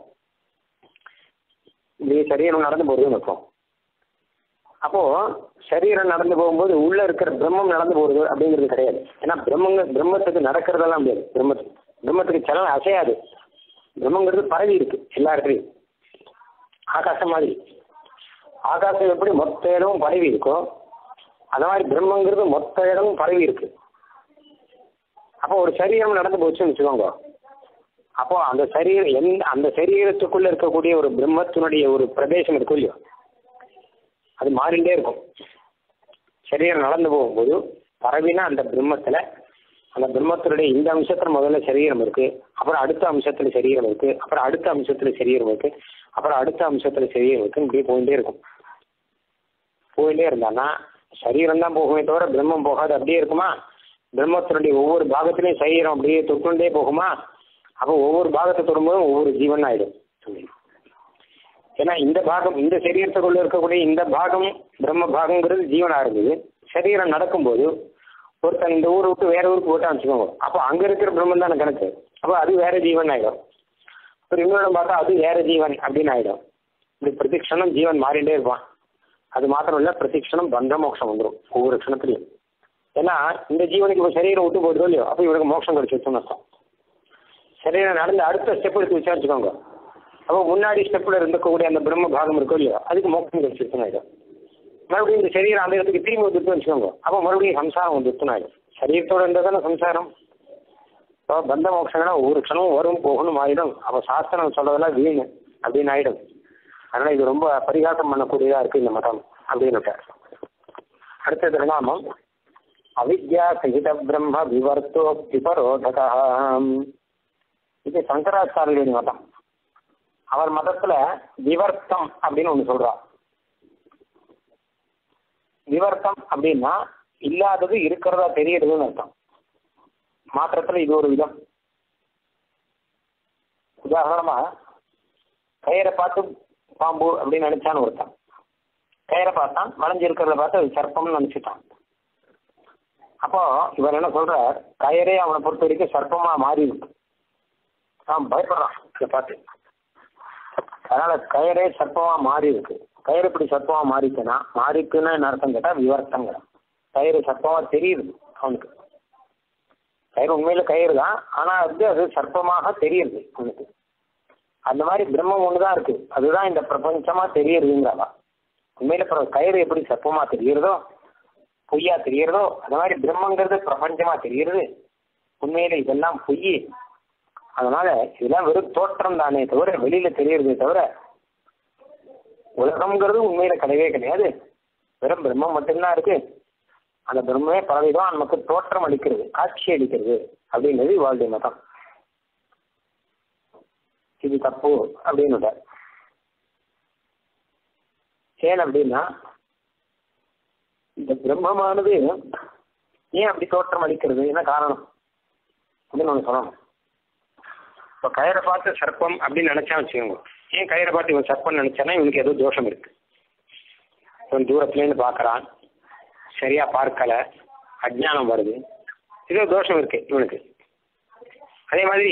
இப்படி சரீரம் நடந்து போகிறதுன்னு வைப்போம். அப்போ சரீரம் நடந்து போகும்போது உள்ள இருக்கிற பிரம்மம் நடந்து போகிறது அப்படிங்கிறது கிடையாது. ஏன்னா பிரம்மத்துக்கு நடக்கிறதெல்லாம் முடியாது. பிரம்மத்துக்கு சலனம் அசையாது. பிரம்மங்கிறது பரவி இருக்கு எல்லா இடத்துலையும், ஆகாசம் மாதிரி. ஆகாசம் எப்படி மொத்த இடமும் பரவி இருக்கோ அந்த மாதிரி பிரம்மங்கிறது மொத்த இடமும் பரவி இருக்கு. அப்போ ஒரு சரீரம் நடந்து போச்சுன்னு வச்சுக்கோங்க, அப்போ அந்த சரீரத்துக்குள்ள இருக்கக்கூடிய ஒரு பிரம்மத்தினுடைய ஒரு பிரதேசம் இருக்கும் இல்லையோ, அது மாறிண்டே இருக்கும். சரீரம் நடந்து போகும்போது பரவினா அந்த பிரம்மத்தினுடைய இந்த அம்சத்துல முதல்ல சரீரம் இருக்கு, அப்புறம் அடுத்த அம்சத்துல சரீரம் இருக்கு, அப்புறம் அடுத்த அம்சத்துல சரீரம் இருக்கு, அப்புறம் அடுத்த அம்சத்துல சரீரம் இருக்கு, இப்படியே போயிட்டே இருக்கும். போயிட்டே இருந்தான்னா சரீரம் தான் போகுமே தவிர பிரம்மம் போகாது. அப்படியே இருக்குமா? பிரம்மத்தினுடைய ஒவ்வொரு பாகத்திலையும் சரீரம் அப்படியே தொட்டுண்டே போகுமா? அப்போ ஒவ்வொரு பாகத்தை தொடும்போதும் ஒவ்வொரு ஜீவன் ஆயிடும். ஏன்னா இந்த பாகம், இந்த சரீரத்துக்குள்ள இருக்கக்கூடிய இந்த பாகம் பிரம்ம பாகங்கிறது ஜீவனா இருந்தது. சரீரம் நடக்கும்போது ஒருத்தன் இந்த ஊரை விட்டு வேற ஊருக்கு போட்டான்னு வச்சுக்கோங்க, அப்போ அங்க இருக்கிற பிரம்மன் தானே கணக்கு. அப்போ அது வேற ஜீவன் ஆயிடும். அப்புறம் இன்னொரு பார்த்தா அது வேற ஜீவன் அப்படின்னு ஆயிடும். இப்படி பிரதிக்ஷணம் ஜீவன் மாறிட்டே இருப்பான். அது மாத்திரம் இல்ல, பிரதிக்ஷணம் பந்த மோட்சம் வந்துடும் ஒவ்வொரு க்ஷணத்துலையும். ஏன்னா இந்த ஜீவனுக்கு இப்போ சரீரம் விட்டு போடுறோம் இல்லையோ, அப்போ இவனுக்கு மோட்சம் கிடைச்சிருச்சுன்னு அர்த்தம். சரீரம் நடந்து அடுத்த ஸ்டெப் எடுத்து விசாரிச்சுக்கோங்க, அப்போ முன்னாடி ஸ்டெப்ல இருக்கக்கூடிய அந்த பிரம்ம பாகம் இருக்கும் இல்லையோ, அதுக்கு மோட்சம் கிடைச்சிருச்சுன்னு ஆயிடும். மறுபடியும் இந்த சரீரம் அந்த இடத்துக்கு திரும்பி வந்துட்டு வச்சுக்கோங்க, அப்போ மறுபடியும் சம்சாரம் வந்துட்டுன்னு ஆயிடும். சரீரத்தோட இருந்ததானே சம்சாரம். இப்போ பந்த மோட்சங்கன்னா ஒவ்வொரு க்ஷணமும் வரும் போகணும் ஆயிடும். அப்போ சாஸ்திரம் சொல்றதெல்லாம் வீணு அப்படின்னு ஆயிடும். அதனால இது ரொம்ப பரிகாசம் பண்ணக்கூடியதா இருக்கு இந்த மதம் அப்படின்னு. அடுத்த திருநாமம் அவித்யா சகித பிரம்ம விவர்த்தோ விபரோதக. இது சங்கராச்சாரியுடைய மதம். அவர் மதத்துல விவர்த்தம் அப்படின்னு ஒண்ணு சொல்றார். விவர்த்தம் அப்படின்னா இல்லாதது இருக்கிறதா தெரியுதுன்னு அர்த்தம். மாற்றத்துல இது ஒரு விதம். உதாரணமா கயிறை பார்த்து பாம்பு அப்படின்னு நினைச்சான்னு ஒருத்தான். கயிறை பார்த்தான், வளைஞ்சிருக்கிறத பார்த்து அது சர்ப்பம்னு நினைச்சுட்டான். அப்போ இவர் என்ன சொல்றார், கயிறே அவனை பொறுத்த வரைக்கும் சர்ப்பமா மாறி இருக்கு. அவன் பயப்படுறான் இதை பார்த்து. அதனால கயிறே சர்ப்பமா மாறி இருக்கு. கயிறு இப்படி சர்ப்பமா மாறிச்சுன்னா, மாறிக்குன்னு என்ன அர்த்தம் கேட்டா விவர்த்தங்கிற. கயிறு சர்ப்பமா தெரியுது அவனுக்கு. கயிறு உண்மையில கயிறு தான், ஆனா அது சர்ப்பமாக தெரியுது அவனுக்கு. அந்த மாதிரி பிரம்மம் ஒண்ணுதான் இருக்கு, அதுதான் இந்த பிரபஞ்சமா தெரியுதுங்கிறவா. உண்மையில கயிறு எப்படி சர்ப்பமா தெரியுறதோ, பொய்யா தெரியுறதோ, அந்த மாதிரி பிரம்மங்கிறது பிரபஞ்சமா தெரியுறது. உண்மையில இதெல்லாம் பொய். அதனால இதெல்லாம் வெறும் தோற்றம் தானே தவிர வெளியில தெரியுறதே தவிர உலகம்ங்கிறது உண்மையில கிடையவே கிடையாது. வெறும் பிரம்மம் மட்டும்தான் இருக்கு. அந்த பிரம்மே பலவிதம் நமக்கு தோற்றம் அளிக்கிறது, காட்சி அளிக்கிறது அப்படிங்கிறது இவாளுடைய மதம். இது தப்பு அப்படின்னு. ஏன் அப்படின்னா இந்த பிரம்மமானது ஏன் அப்படி தோற்றம் அளிக்கிறது, என்ன காரணம் அப்படின்னு ஒண்ணு சொல்லணும். இப்போ கயிறை பார்த்து சர்ப்பம் அப்படின்னு நினைச்சா வச்சுக்கோங்க. ஏன் கயிறை பார்த்து இவன் சர்ப்பம் நினைச்சானா இவனுக்கு ஏதோ தோஷம் இருக்கு. இவன் தூரத்துலேருந்து பார்க்கறான், சரியா பார்க்கல, அஜ்ஞானம் வருது, ஏதோ தோஷம் இருக்கு இவனுக்கு. அதே மாதிரி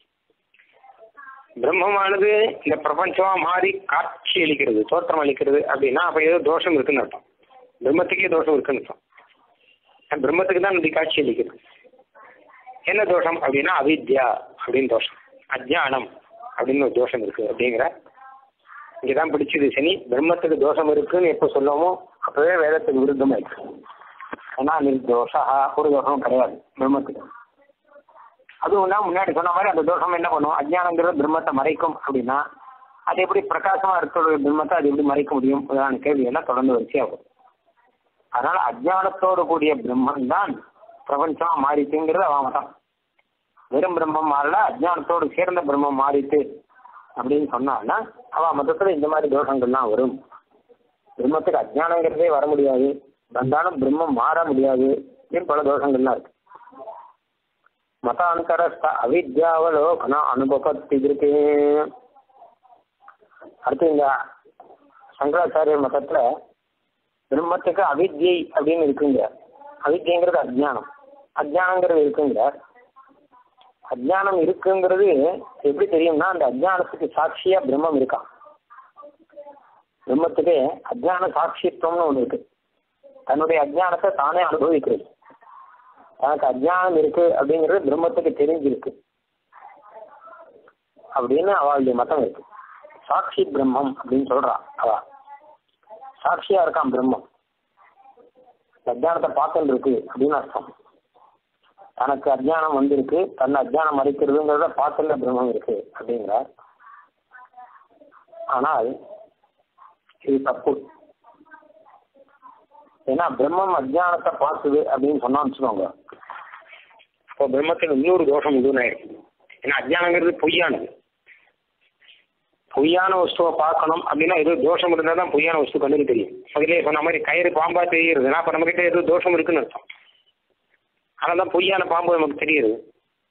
பிரம்மமானது இந்த பிரபஞ்சமா மாறி காட்சி அளிக்கிறது, தோற்றம் அளிக்கிறது அப்படின்னா அப்ப ஏதோ தோஷம் இருக்குன்னு அர்த்தம். பிரம்மத்துக்கே தோஷம் இருக்குன்னு அர்த்தம். பிரம்மத்துக்கு தான் இப்படி காட்சி அளிக்கிறது. என்ன தோஷம் அப்படின்னா அவித்யா அப்படின்னு தோஷம், அஜ்ஞானம் அப்படின்னு ஒரு தோஷம் இருக்கு அப்படிங்கிற. இங்கதான் பிடிச்சது சனி. பிரம்மத்துக்கு தோஷம் இருக்குன்னு எப்போ சொல்லமோ அப்பவே வேதத்துக்கு விருத்தமா இருக்கு. ஏன்னா நிர்தோஷா, ஒரு தோஷமும் கிடையாது பிரம்மத்துக்கு. அதுவும் தான் முன்னாடி சொன்ன மாதிரி அந்த தோஷம் என்ன பண்ணும், அஜ்ஞானங்கிறது பிரம்மத்தை மறைக்கும் அப்படின்னா அது எப்படி பிரகாசமா இருக்கிற பிரம்மத்தை அது எப்படி மறைக்க முடியும், கேள்வி எல்லாம் தொடர்ந்து வரிசையாகும். அதனால அஜ்ஞானத்தோடு கூடிய பிரம்மன் தான் பிரபஞ்சமா மாறிட்டுங்கிறது அவன் மதம். வெறும் பிரம்மம் மாறல, அஜ்ஞானத்தோடு சேர்ந்த பிரம்மம் மாறிட்டு அப்படின்னு சொன்னான்னா அவன் மதத்துல இந்த மாதிரி தோஷங்கள்லாம் வரும். பிரம்மத்துக்கு அஜ்ஞானங்கிறதே வர முடியாது, வந்தாலும் பிரம்மம் மாற முடியாது, பல தோஷங்கள்லாம் இருக்கு. மதாந்தரஸ்த அவித்யாவலோகன அனுபவத்தி இருக்கு. அடுத்து இந்த சங்கராச்சாரியர் மதத்துல பிரம்மத்துக்கு அவித்யை அப்படின்னு இருக்குங்க. அவித்யங்கிறது அஜ்ஞானம், அஜ்ஞானங்கிறது இருக்குங்க. அஜ்ஞானம் இருக்குங்கிறது எப்படி தெரியும்னா அந்த அஜ்ஞானத்துக்கு சாட்சியா பிரம்மம் இருக்கான். பிரம்மத்துக்கு அஜ்ஞான சாட்சியத்துவம்னு ஒண்ணு இருக்கு. தன்னுடைய அஜ்ஞானத்தை தானே அனுபவிக்கிறது. தனக்கு அஜ்ஞானம் இருக்கு அப்படிங்கிறது பிரம்மத்துக்கு தெரிஞ்சிருக்கு அப்படின்னு அவளுடைய மதம் இருக்கு. சாட்சி பிரம்மம் அப்படின்னு சொல்றான். அவ சாட்சியா இருக்கான் பிரம்மம். அஜ்ஞானத்தை பார்த்துட்டு இருக்கு அப்படின்னு அர்த்தம். தனக்கு அஜ்ஞானம் வந்திருக்கு, தன்னை அஜ்ஞானம் மறைக்கிறதுங்கிறத பார்த்துல பிரம்மம் இருக்கு அப்படிங்கிறார். ஆனால் இது தப்பு. ஏன்னா பிரம்மம் அஜ்ஞானத்தை பார்த்துது அப்படின்னு சொன்னா வச்சுக்கோங்க, இப்போ பிரம்மத்துக்கு இன்னொரு தோஷம் இதுன்னு ஆயிடும். ஏன்னா அஜ்ஞானங்கிறது பொய்யானது. பொய்யான வஸ்துவை பார்க்கணும் அப்படின்னா ஏதோ தோஷம் இருந்தால் தான் பொய்யான வஸ்து கண்ணுக்கு தெரியும். அதிலே சொன்ன மாதிரி கயிறு பாம்பா தெரியுதுன்னா அப்போ நம்மகிட்ட ஏதோ தோஷம் இருக்குன்னு அர்த்தம். அதனால தான் பொய்யான பாம்பு நமக்கு தெரியுது.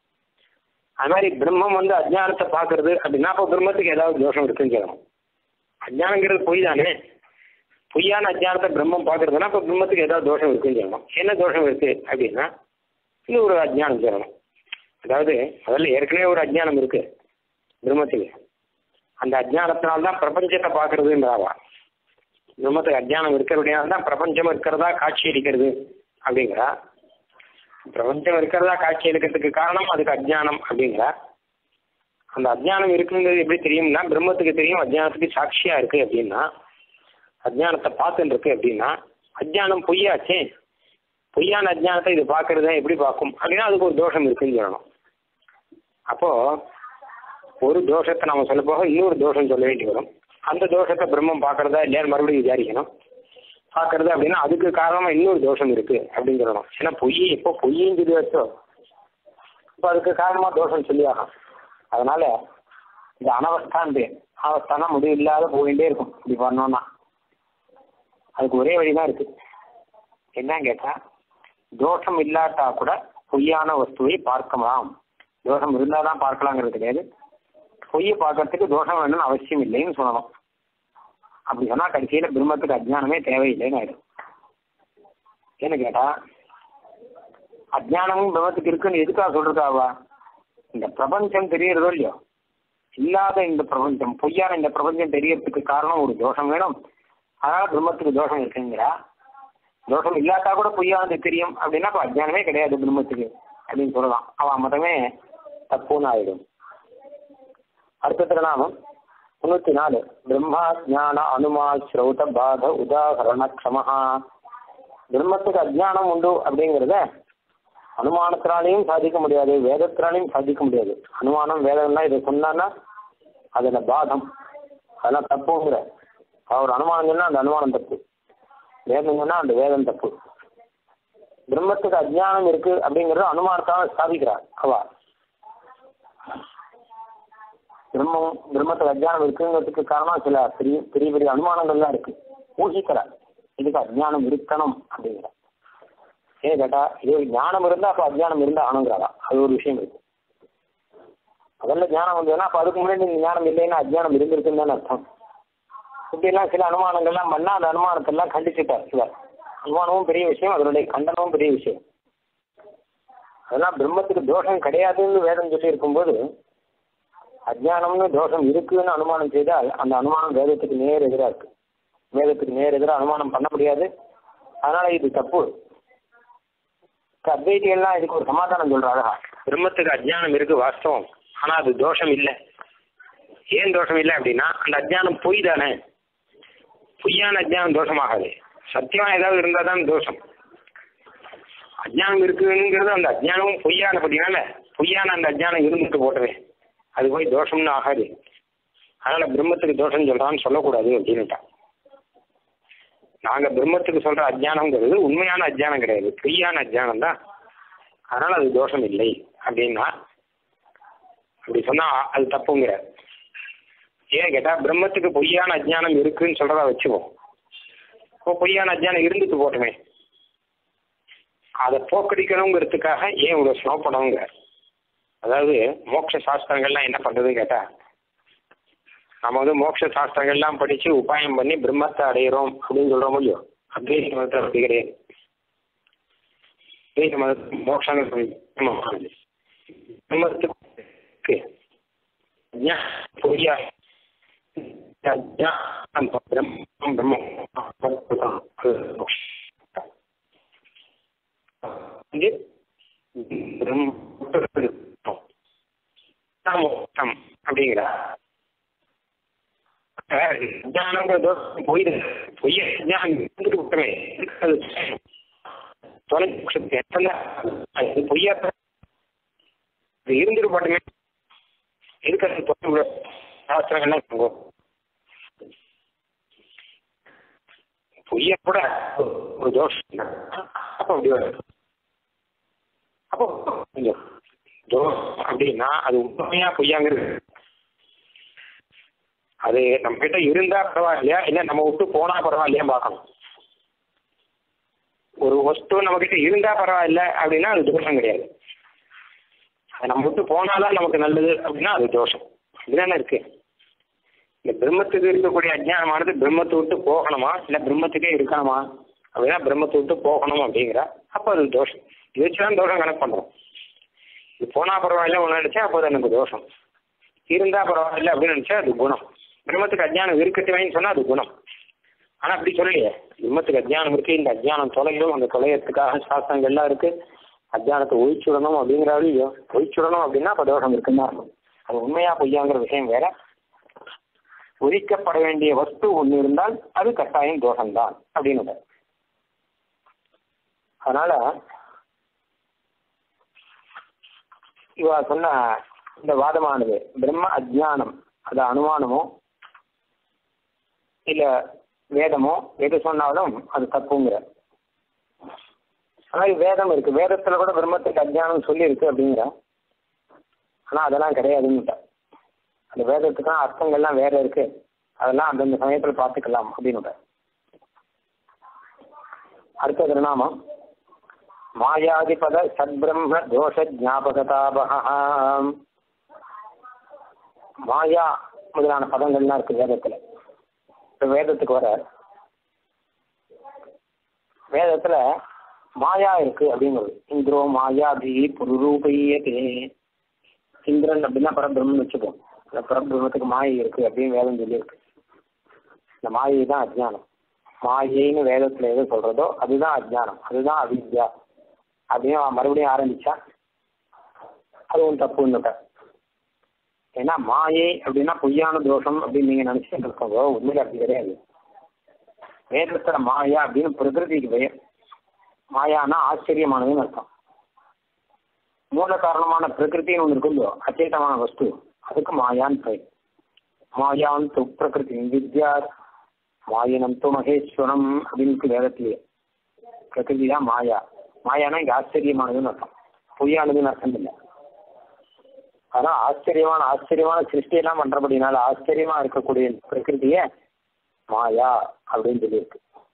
அது மாதிரி பிரம்மம் அஜ்ஞானத்தை பார்க்கறது அப்படின்னா அப்போ பிரம்மத்துக்கு ஏதாவது தோஷம் இருக்குன்னு சொல்லணும். அஜ்ஞானங்கிறது பொய் தானே. பொய்யான அஜ்ஞானத்தை பிரம்மம் பார்க்கறதுனா இப்போ பிரம்மத்துக்கு ஏதாவது தோஷம் இருக்குன்னு சொல்லணும். என்ன தோஷம் இருக்கு அப்படின்னா இன்னும் ஒரு அஜ்ஞானம் சொல்லணும். அதாவது முதல்ல ஏற்கனவே ஒரு அஜ்ஞானம் இருக்கு பிரம்மத்துக்கு. அந்த அஜ்ஞானத்தினால்தான் பிரபஞ்சத்தை பார்க்கறதுன்றாவா. பிரம்மத்துக்கு அஜ்ஞானம் இருக்கிறபடியால்தான் பிரபஞ்சம் இருக்கிறதா காட்சி அளிக்கிறது அப்படிங்கிறா. பிரபஞ்சம் இருக்கிறதா காட்சி அளிக்கிறதுக்கு காரணம் அதுக்கு அஜ்ஞானம் அப்படிங்கிறா. அந்த அஜ்ஞானம் இருக்குங்கிறது எப்படி தெரியும்னா பிரம்மத்துக்கு தெரியும் அஜ்ஞானத்துக்கு சாட்சியா இருக்கு அப்படின்னா, அஜ்ஞானத்தை பார்த்துட்டு இருக்கு அப்படின்னா அஜ்ஞானம் பொய்யாச்சே. பொய்யான அஜ்ஞானத்தை இது பார்க்கறத எப்படி பார்க்கும் அப்படின்னா அதுக்கு ஒரு தோஷம் இருக்குன்னு சொல்லணும். அப்போ ஒரு தோஷத்தை நம்ம சொல்ல போக இன்னொரு தோஷம் சொல்ல வேண்டி வரும். அந்த தோஷத்தை பிரம்மம் பார்க்கறதா இல்லையான்னு மறுபடியும் விசாரிக்கணும். பார்க்கறது அப்படின்னா அதுக்கு காரணமா இன்னொரு தோஷம் இருக்கு அப்படின்னு சொல்லணும். ஏன்னா பொய் எப்போ பொய்யும் சொல்லி வச்சோ இப்போ அதுக்கு காரணமா தோஷம் சொல்லி ஆகும். அதனால இந்த அனவஸ்தான் பேர். அனவஸ்தானா முடிவு இல்லாத போயிட்டே இருக்கும். இப்படி பண்ணோம்னா அதுக்கு ஒரே வழிதான் இருக்கு. என்னன்னு கேட்டா தோஷம் இல்லாட்டா கூட பொய்யான வஸ்துவை பார்க்கலாம். தோஷம் இருந்தால் தான் பார்க்கலாங்கிறது கிடையாது. பொய்யை பார்க்கறதுக்கு தோஷம் வேணும்னு அவசியம் இல்லைன்னு சொல்லணும். அப்படி சொன்னா கடைசியில பிரம்மத்துக்கு அஜ்ஞானமே தேவையில்லைன்னு ஆயிடும். ஏன்னு கேட்டா அஜ்ஞானமும் பிரம்மத்துக்கு இருக்குன்னு எதுக்காக சொல்றதாவா? இந்த பிரபஞ்சம் தெரியறதோ இல்லையோ, இல்லாத இந்த பிரபஞ்சம் பொய்யான இந்த பிரபஞ்சம் தெரியறதுக்கு காரணம் ஒரு தோஷம் வேணும். அதனால பிரம்மத்துக்கு தோஷம் இருக்குங்கிறா. தோஷம் இல்லாட்டா கூட பொய்யானது தெரியும் அப்படின்னா இப்போ அஜ்ஞானமே கிடையாது பிரம்மத்துக்கு அப்படின்னு சொல்லலாம். அவன் மதமே தப்புன்னு ஆயிடும். அடுத்த நாமம் 94. பிரம்மா ஜான அனுமா ஸ்ரௌத பாத உதாகரண க்ஷமஹா. பிரம்மத்துக்கு அஜ்ஞானம் உண்டு அப்படிங்கிறத அனுமானத்தினாலையும் சாதிக்க முடியாது, வேதத்தினாலையும் சாதிக்க முடியாது. அனுமானம் வேதம்னா இதை சொன்னான்னா அதில் பாதம், அதெல்லாம் தப்புங்கிற. அவர் அனுமானம் சொன்னா அந்த அனுமானம் தப்பு, வேதம் சொன்னா அந்த வேதம் தப்பு. பிரம்மத்துக்கு அஜ்ஞானம் இருக்கு அப்படிங்கறது அனுமானத்தால் சாதிக்கிறார் அவா. பிரம்மத்துக்கு அஜ்ஞானம் இருக்குங்கிறதுக்கு காரணம் சில பெரிய பெரிய பெரிய அனுமானங்கள்லாம் இருக்கு. ஊகிக்கிறார் இதுக்கு அஜ்ஞானம் இருக்கணும் அப்படிங்கிறார். ஏன் கேட்டா இது ஞானம் இருந்தா அப்போ அஜ்ஞானம் இருந்தா ஆனுங்கிறாரா. அது ஒரு விஷயம் இருக்கு. முதல்ல ஞானம் வந்ததுன்னா அப்போ அதுக்கு முன்னாடி ஞானம் இல்லைன்னா அஜ்ஞானம் இருந்திருக்குன்னு தானே அர்த்தம். இப்படிலாம் சில அனுமானங்கள்லாம் பண்ணா அந்த அனுமானத்தெல்லாம் கண்டிச்சுட்டார் சிலர். அனுமானமும் பெரிய விஷயம், அதனுடைய கண்டனமும் பெரிய விஷயம். அதெல்லாம் பிரம்மத்துக்கு தோஷம் கிடையாதுன்னு வேதம் சொல்லி இருக்கும்போது அஜ்ஞானம்னு தோஷம் இருக்குன்னு அனுமானம் செய்தால் அந்த அனுமானம் வேதத்துக்கு நேர் எதிராக இருக்கு. வேதத்துக்கு நேர் எதிராக அனுமானம் பண்ண முடியாது. அதனால இது தப்பு. அத்வைதிகள்லாம் இதுக்கு ஒரு சமாதானம் சொல்றாங்க. பிரம்மத்துக்கு அஜ்ஞானம் இருக்கு வாஸ்தவம், ஆனா அது தோஷம் இல்லை. ஏன் தோஷம் இல்லை அப்படின்னா அந்த அஜ்ஞானம் பொய் தானே. பொய்யான அஜ்ஞானம் தோஷமாகாது. சத்தியமா ஏதாவது இருந்தால் தான் தோஷம். அஜ்ஞானம் இருக்குங்கிறது அந்த அஜ்ஞானமும் பொய்யானபடினால பொய்யான அந்த அஜ்ஞானம் இருந்துட்டு போட்டவே அது போய் தோஷம்னு ஆகாது. அதனால பிரம்மத்துக்கு தோஷம் சொல்றான்னு சொல்லக்கூடாது அப்படின்னுட்டா. நாங்க பிரம்மத்துக்கு சொல்ற அஜ்ஞானம்ங்கிறது உண்மையான அஜ்ஞானம் கிடையாது, பொய்யான அஜ்ஞானம் தான். அதனால அது தோஷம் இல்லை அப்படின்னா அப்படி சொன்னா அது தப்புங்கிற. ஏன்னு கேட்டா பிரம்மத்துக்கு பொய்யான அஜ்ஞானம் இருக்குன்னு சொல்றதா வச்சுவோம். இப்போ பொய்யான அஜ்ஞானம் இருந்துட்டு போட்டுமே, அதை போக்கடிக்கணுங்கிறதுக்காக ஏன் இவ்வளவு சிரமப்படணுங்க. அதாவது மோட்ச சாஸ்திரங்கள்லாம் என்ன பண்றதுன்னு கேட்டா நம்ம மோட்ச சாஸ்திரங்கள்லாம் படிச்சு உபாயம் பண்ணி பிரம்மத்தை அடையிறோம் அப்படின்னு சொல்றோம் இல்லையோ. அத்வைத மதத்தில் அப்படி கிடையாது. அத்வைத மதத்துக்கு மோட்சம் பிரம்மத்துக்கு பொய்யா அப்படிங்கிற பொய்யா இருந்துட்டு பாட்டுமே இருக்கிற சாஸ்திரங்கள்லாம் பொய்ய கூட ஒரு தோஷம். அப்போ அப்படி அப்போ தோஷம் அப்படின்னா அது உண்மையா பொய்யாங்கிறது அது நம்ம கிட்ட இருந்தா பரவாயில்லையா இல்லை நம்ம விட்டு போனா பரவாயில்லையா பார்க்கணும். ஒரு வஸ்து நம்ம கிட்ட இருந்தா பரவாயில்ல அப்படின்னா அது தோஷம் கிடையாது. அது நம்ம விட்டு போனாதான் நமக்கு நல்லது அப்படின்னா அது தோஷம். அப்படிதானே இருக்கு. இந்த பிரம்மத்துக்கு இருக்கக்கூடிய அஜ்ஞானமானது பிரம்மத்தை விட்டு போகணுமா இல்லை பிரம்மத்துக்கே இருக்கணுமா அப்படின்னா பிரம்மத்தை விட்டு போகணும் அப்படிங்கிற அப்போ அது தோஷம். இது வச்சுதான் தோஷம் கணக்கு பண்ணுறோம். இது போனால் பரவாயில்ல ஒன்று நினச்சா அப்போ அது எனக்கு தோஷம், இருந்தால் பரவாயில்ல அப்படின்னு நினச்சா அது குணம். பிரம்மத்துக்கு அஜ்ஞானம் இருக்கட்டுவேன்னு சொன்னால் அது குணம். ஆனால் அப்படி சொல்லலையே, பிரம்மத்துக்கு அஜ்ஞானம் இருக்குது, இந்த அஜ்ஞானம் தொலையும், அந்த தொலையத்துக்காக சாஸ்திரங்கள்லாம் இருக்குது, அஜ்ஞானத்தை ஒழிச்சுடணும் அப்படிங்கிறாலையோ ஒழிச்சுடணும் அப்படின்னா அப்போ தோஷம் இருக்குன்னு தான் இருக்கும். அது உண்மையா பொய்யாங்கிற விஷயம் வேற. ஒழிக்கப்பட வேண்டிய வஸ்து ஒன்று இருந்தால் அது கட்டாயம் தோஷம்தான் அப்படின்னு. அதனால இவ சொன்ன இந்த வாதமானது பிரம்ம அஜ்ஞானம், அது அனுமானமோ இல்ல வேதமோ எது சொன்னாலும் அது தப்புங்கிற. ஆனால் வேதம் இருக்கு, வேதத்துல கூட பிரம்மத்துக்கு அஜ்ஞானம் சொல்லி இருக்கு அப்படிங்கிற. ஆனா அதெல்லாம் கிடையாதுன்னு. அந்த வேதத்துக்கான அர்த்தங்கள்லாம் வேற இருக்கு, அதெல்லாம் அந்தந்த சமயத்தில் பார்த்துக்கலாம் அப்படின்னு. அடுத்த திருநாமம் மாயாதிபத சத்பிரம்ம தோஷ ஜாபகதாபகா. மாயா முதலான பதங்கள்லாம் இருக்கு வேதத்துல. வேதத்துக்கு வர வேதத்துல மாயா இருக்கு அப்படிங்கிறது. இந்திரோ மாயாபி புருரூபையதே. இந்திரன் அப்படின்னா பரபிரம்மன் வச்சுக்கோம். அந்த பரபிரம்மத்துக்கு மாயை இருக்கு அப்படின்னு வேதம் சொல்லியிருக்கு. இந்த மாயை தான் அஜ்ஞானம். மாயைன்னு வேதத்துல எது சொல்றதோ அதுதான் அஜ்ஞானம், அதுதான் அவித்யா அப்படின்னு மறுபடியும் ஆரம்பிச்சா அதுவும் தப்புன்னு. ஏன்னா மாயை அப்படின்னா பொய்யான தோஷம் அப்படின்னு நீங்க நினைச்சுட்டு இருக்கோங்க, உண்மையில அப்படி கிடையாது. வேதத்துல மாயா அப்படின்னு பிரகிருதிக்கு பெயர். மாயானா ஆச்சரியமானதுன்னு அர்த்தம். மூல காரணமான பிரகிருத்தின்னு ஒன்று இருக்குதோ, அச்சேதமான வஸ்து, அதுக்கு மாயான்னு பெயர். மாயான் து பிரகிருதி வித்யா மாயினம் து மகேஸ்வரம் அப்படின்னு வேதத்திலேயே. பிரகிருதி தான் மாயா. மாயானா இங்க ஆச்சரியமானதுன்னு அர்த்தம், பொய்யானதுன்னு அர்த்தம் இல்லை. ஆனா ஆச்சரியமான சிருஷ்டியெல்லாம் பண்றபடினால ஆச்சரியமா இருக்கக்கூடிய பிரகிருதிய மாயா அப்படின்னு சொல்லியிருக்கு.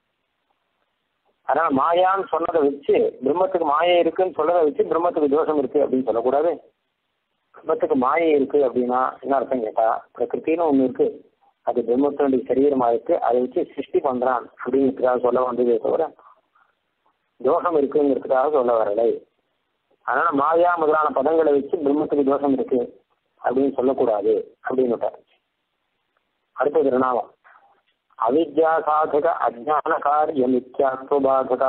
அதனால மாயான்னு சொன்னதை வச்சு பிரம்மத்துக்கு மாயை இருக்குன்னு சொன்னதை வச்சு பிரம்மத்துக்கு தோஷம் இருக்கு அப்படின்னு சொல்லக்கூடாது. பிரம்மத்துக்கு மாயை இருக்கு அப்படின்னா என்ன அர்த்தம் கேட்டா, பிரகிருத்தின்னு ஒண்ணு இருக்கு, அது பிரம்மத்தினுடைய சரீரமா இருக்கு, அதை வச்சு சிருஷ்டி பண்றான் அப்படிங்கிறதுக்காக சொல்ல வந்ததே தவிர தோஷம் இருக்குங்கிறதுக்காக சொல்ல வரலை. அதனால மாயா முதலான பதங்களை வச்சு பிரம்மத்துக்கு தோஷம் இருக்கு அப்படின்னு சொல்லக்கூடாது அப்படின்னு. அடுத்த திருநாமம் அவித்யா சாதக அஜ்ஞான காரிய மித்யாத்வபாதகா.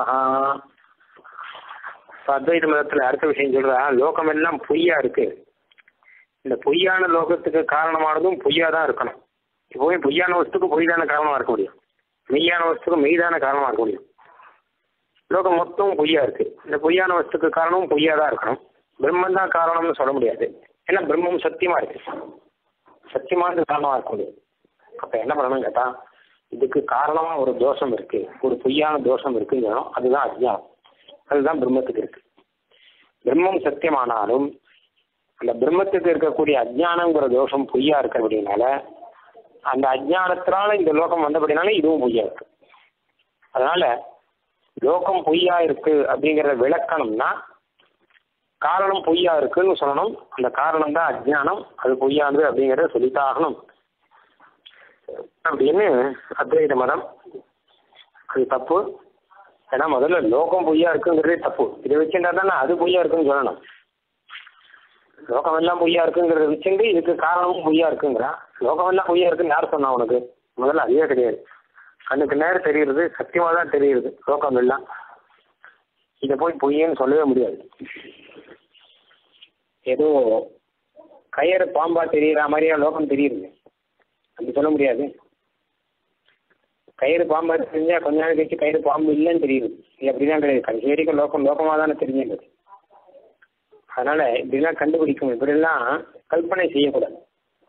அத்வைத மதத்துல அடுத்த விஷயம் சொல்றா, லோகம் எல்லாம் பொய்யா இருக்கு, இந்த பொய்யான லோகத்துக்கு காரணமானதும் பொய்யா தான் இருக்கணும். இப்போவே பொய்யான வஸ்துக்கு பொய் தான காரணமா இருக்க முடியும், மெய்யான வஸ்துக்கு மெய்தான காரணமா இருக்க முடியும். லோகம் மொத்தம் பொய்யா இருக்கு, இந்த பொய்யான வஸ்துக்கு காரணமும் பொய்யா தான் இருக்கணும். பிரம்மன் தான் காரணம்னு சொல்ல முடியாது, ஏன்னா பிரம்மம் சத்தியமா இருக்கு, சத்தியமானது காரணமா இருக்க முடியாது. அப்ப என்ன பண்ணணும் கேட்டா, இதுக்கு காரணமா ஒரு தோஷம் இருக்கு, ஒரு பொய்யான தோஷம் இருக்குன்னு அதுதான் அஜ்ஞானம், அதுதான் பிரம்மத்துக்கு இருக்கு. பிரம்மம் சத்தியமானாலும் அந்த பிரம்மத்துக்கு இருக்கக்கூடிய அஜ்ஞானங்கிற தோஷம் பொய்யா இருக்கு அப்படின்னால அந்த அஜ்ஞானத்தினால இந்த லோகம் வந்தபடினால இதுவும் பொய்யா இருக்கு. அதனால லோகம் பொய்யா இருக்கு அப்படிங்கிறத விளக்கணும்னா காரணம் பொய்யா இருக்குன்னு சொல்லணும். அந்த காரணம் தான் அஜ்ஞானம், அது பொய்யானது அப்படிங்கிறத சொல்லித்தாகணும் அப்படின்னு அத்வைத மதம். அது தப்பு. ஏன்னா முதல்ல லோகம் பொய்யா இருக்குங்கிறதே தப்பு. இதை வச்சுட்டா தானே அது பொய்யா இருக்குன்னு சொல்லணும். லோகம் எல்லாம் பொய்யா இருக்குங்கிறத வச்சுட்டு இதுக்கு காரணமும் பொய்யா இருக்குங்கிறான். லோகம் எல்லாம் பொய்யா இருக்குன்னு யார் சொன்னா உனக்கு? முதல்ல அதுவே கிடையாது. கண்ணுக்கு நேரம் தெரியுறது, சத்தியமாக தான் தெரியுது லோகம் எல்லாம். இதை போய் பொய்யன்னு சொல்லவே முடியாது. ஏதோ கயிறு பாம்பா தெரியுற மாதிரியா லோகம் தெரியுது, அப்படி சொல்ல முடியாது. கயிறு பாம்பா தெரிஞ்சா கொஞ்ச நாள் கழிச்சு கயிறு பாம்பு இல்லைன்னு தெரியுது. இது அப்படிதான் கிடையாது. கடைசி வரைக்கும் லோகமாக தானே தெரிஞ்சுது. அதனால இப்படிலாம் கண்டுபிடிக்கும், இப்படிலாம் கல்பனை செய்யக்கூடாது.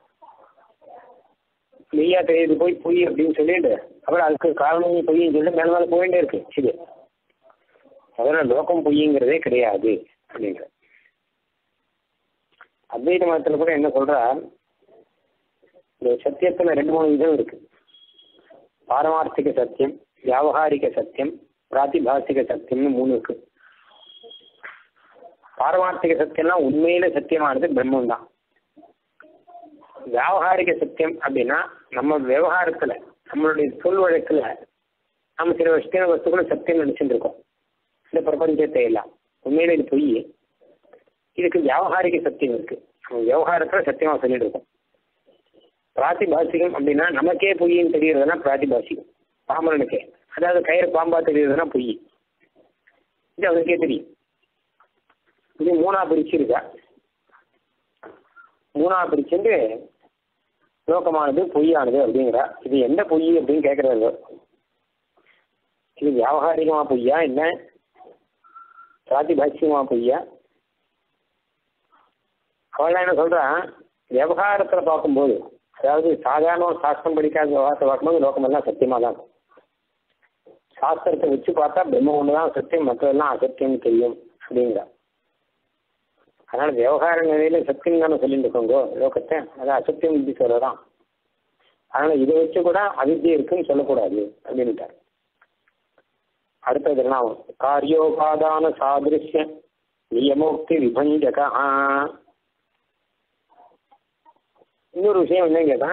மெய்யா தெரியுது போய் பொய் அப்படின்னு சொல்லிட்டு அப்புறம் அதுக்கு காரணம் பொய்ன்னு சொல்லிட்டு மேல மேலே போயிட்டே இருக்கு. இது அதனால லோகம் பொய்ங்கிறதே கிடையாது அப்படிங்கிற. அத்வைத மதத்துல கூட என்ன சொல்றா, இந்த சத்தியத்துல 2-3 விதம் இருக்கு. பாரமார்த்திக சத்தியம், வியாவகாரிக சத்தியம், பிராத்திபாசிக சத்தியம்னு 3 இருக்கு. பாரமார்த்திக சத்தியம்னா உண்மையில சத்தியமானது பிரம்மம் தான். வியாவகாரிக சத்தியம் அப்படின்னா நம்ம விவகாரத்துல நம்மளுடைய சொல் வழக்குல நம்ம சில வஸ்துக்களும் சத்தியம் நினைச்சுட்டு இருக்கோம். இந்த பிரபஞ்சத்தை எல்லாம் உண்மையில இது பொய். இதுக்கு வியாவகாரிக சத்தியம் இருக்கு. நம்ம விவகாரத்துல சத்தியமா சொல்லிட்டு இருக்கோம். பிராத்திபாசிகம் அப்படின்னா நமக்கே பொய்ன்னு தெரியறதுனா பிராத்திபாசிகம் பாமரனுக்கே. அதாவது கயிறு பாம்பா தெரியறதுனா பொய். இது அவனுக்கே தெரியும். இது மூணா பிரிச்சிருக்கா. மூணா பிரிச்சுட்டு லோகமானது பொய்யானது அப்படிங்கிறா. இது எந்த பொய் அப்படின்னு கேட்கறது. இது வியாவகாரிகமா பொய்யா என்ன பிராத்திபாசியமா பொய்யா? அவள் என்ன சொல்றான், விவகாரத்துல பார்க்கும்போது, அதாவது சாதாரண சாஸ்திரம் படிக்காத விவகாரத்தை பார்க்கும்போது லோகமெல்லாம் சத்தியமா தான். சாஸ்திரத்தை வச்சு பார்த்தா பிரம்ம ஒண்ணுதான் சத்தியம், மற்றதெல்லாம் அசத்தியம் தெரியும் அப்படிங்கிறா. அதனால விவகார நிலையில சத்தியம் தானே சொல்லிட்டு இருக்கோங்க லோகத்தை. அதான் அசத்தியம் இப்படி சொல்லலாம். அதனால இதை வச்சு கூட அவித்யை இருக்குன்னு சொல்லக்கூடாது அப்படின்ட்டார். அடுத்தது என்ன? காரியோபாதான சாதிருஷ்ய நியமோக்தி விபஞ்சக. இன்னொரு விஷயம் என்ன கேட்டா,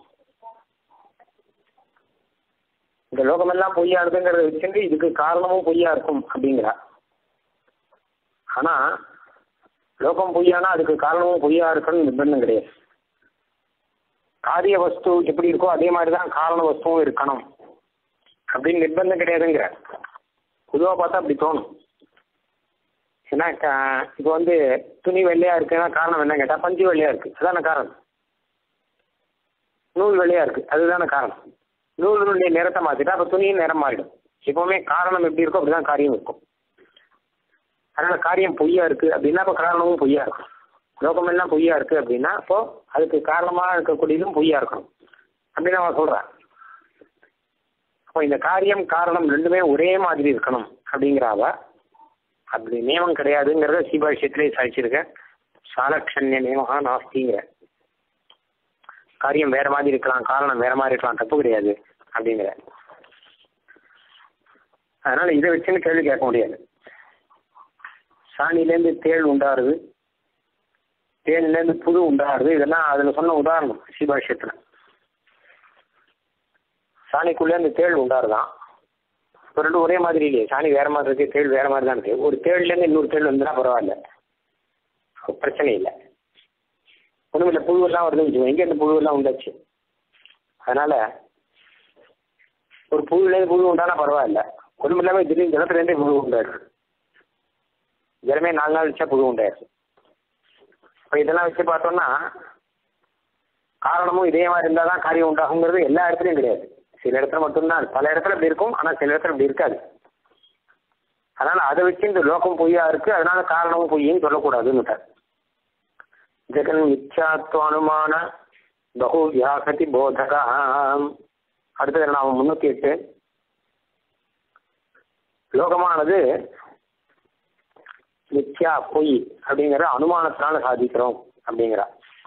இந்த லோகமெல்லாம் பொய்யானதுங்கிறத வச்சுட்டு இதுக்கு காரணமும் பொய்யா இருக்கும் அப்படிங்கிறா. ஆனா லோகம் பொய்யானா அதுக்கு காரணமும் பொய்யா இருக்குன்னு நிர்பந்தம் கிடையாது. காரிய வஸ்து எப்படி இருக்கோ அதே மாதிரிதான் காரண வஸ்துவும் இருக்கணும் அப்படின்னு நிர்பந்தம் கிடையாதுங்கிற. பொதுவாக பார்த்தா அப்படி தோணும். ஏன்னா இப்போ வந்து துணி வெள்ளையா இருக்குன்னா காரணம் என்ன கேட்டா பஞ்சு வெள்ளையா இருக்கு, அதான காரணம். நூல் வெள்ளையா இருக்கு, அதுதான காரணம். நூலுடைய நிறத்தை மாத்திட்டா அப்ப துணியும் நிறம் மாறிடும். எப்பவுமே காரணம் எப்படி இருக்கோ அப்படிதான் காரியம் இருக்கும். அதனால காரியம் பொய்யா இருக்கு அப்படின்னா அப்ப காரணமும் பொய்யா இருக்கும். லோகம் எல்லாம் பொய்யா இருக்கு அப்படின்னா அப்போ அதுக்கு காரணமா இருக்கக்கூடியதும் பொய்யா இருக்கணும் அப்படின்னு அவன் சொல்றான். அப்போ இந்த காரியம் காரணம் ரெண்டுமே ஒரே மாதிரி இருக்கணும் அப்படிங்கிறாவ. அப்படி நியமம் கிடையாதுங்கிறத சீபாஷ்யத்திலே சாதிச்சிருக்க. சாலக்ஷண்ய நியமகா நாஸ்திங்கிற. காரியம் வேற மாதிரி இருக்கலாம், காரணம் வேற மாதிரி இருக்கலாம், தப்பு கிடையாது அப்படிங்கிற. அதனால இதை வச்சுன்னு கேள்வி கேட்க முடியாது. சாணியிலேருந்து தேள் உண்டாருது, தேனிலேருந்து புழு உண்டாருது, இதெல்லாம் அதுல சொன்ன உதாரணம் சீபாஷ்யத்துல. சாணிக்குள்ளே இந்த தேள் உண்டாருதான். இப்போ ரெண்டும் ஒரே மாதிரி இல்லையே. சாணி வேற மாதிரி இருக்கு, தேள் வேற மாதிரி தான் இருக்கு. ஒரு தேள்லேருந்து இன்னொரு தேள் வந்துன்னா பரவாயில்ல, பிரச்சனை இல்லை. ஒன்றும் இல்லை, புழுவெல்லாம் வருதுன்னு வச்சுக்கோங்க. எங்கே இந்த புழுவெல்லாம் உண்டாச்சு? அதனால ஒரு புழுலேருந்து புழு உண்டானா பரவாயில்ல. ஒன்றும் இல்லாமல் திடீர்னு ஜலத்துலேருந்தே புழு உண்டாயிடுது. ஜலமே 4 நாள் வச்சா புழு உண்டாயிடுது. இப்போ இதெல்லாம் வச்சு பார்த்தோம்னா காரணமும் இதே மாதிரி இருந்தால் தான் காரியம் உண்டாகுங்கிறது எல்லா இடத்துலையும் கிடையாது. சில இடத்துல மட்டும்தான், பல இடத்துல இப்படி இருக்கும், ஆனால் சில இடத்துல இப்படி இருக்காது. அதனால அதை வச்சு இந்த லோகம் பொய்யா இருக்கு, அதனால காரணமும் பொய்யின்னு சொல்லக்கூடாதுன்னு. ஜெகன் மித்யாத்வானுமான பகு வியாசதி போதகா. அடுத்தது நாம 308. லோகமானது மித்யா பொய் அப்படிங்கிற அனுமானத்தினால சாதிக்கிறோம் அப்படிங்கிறா.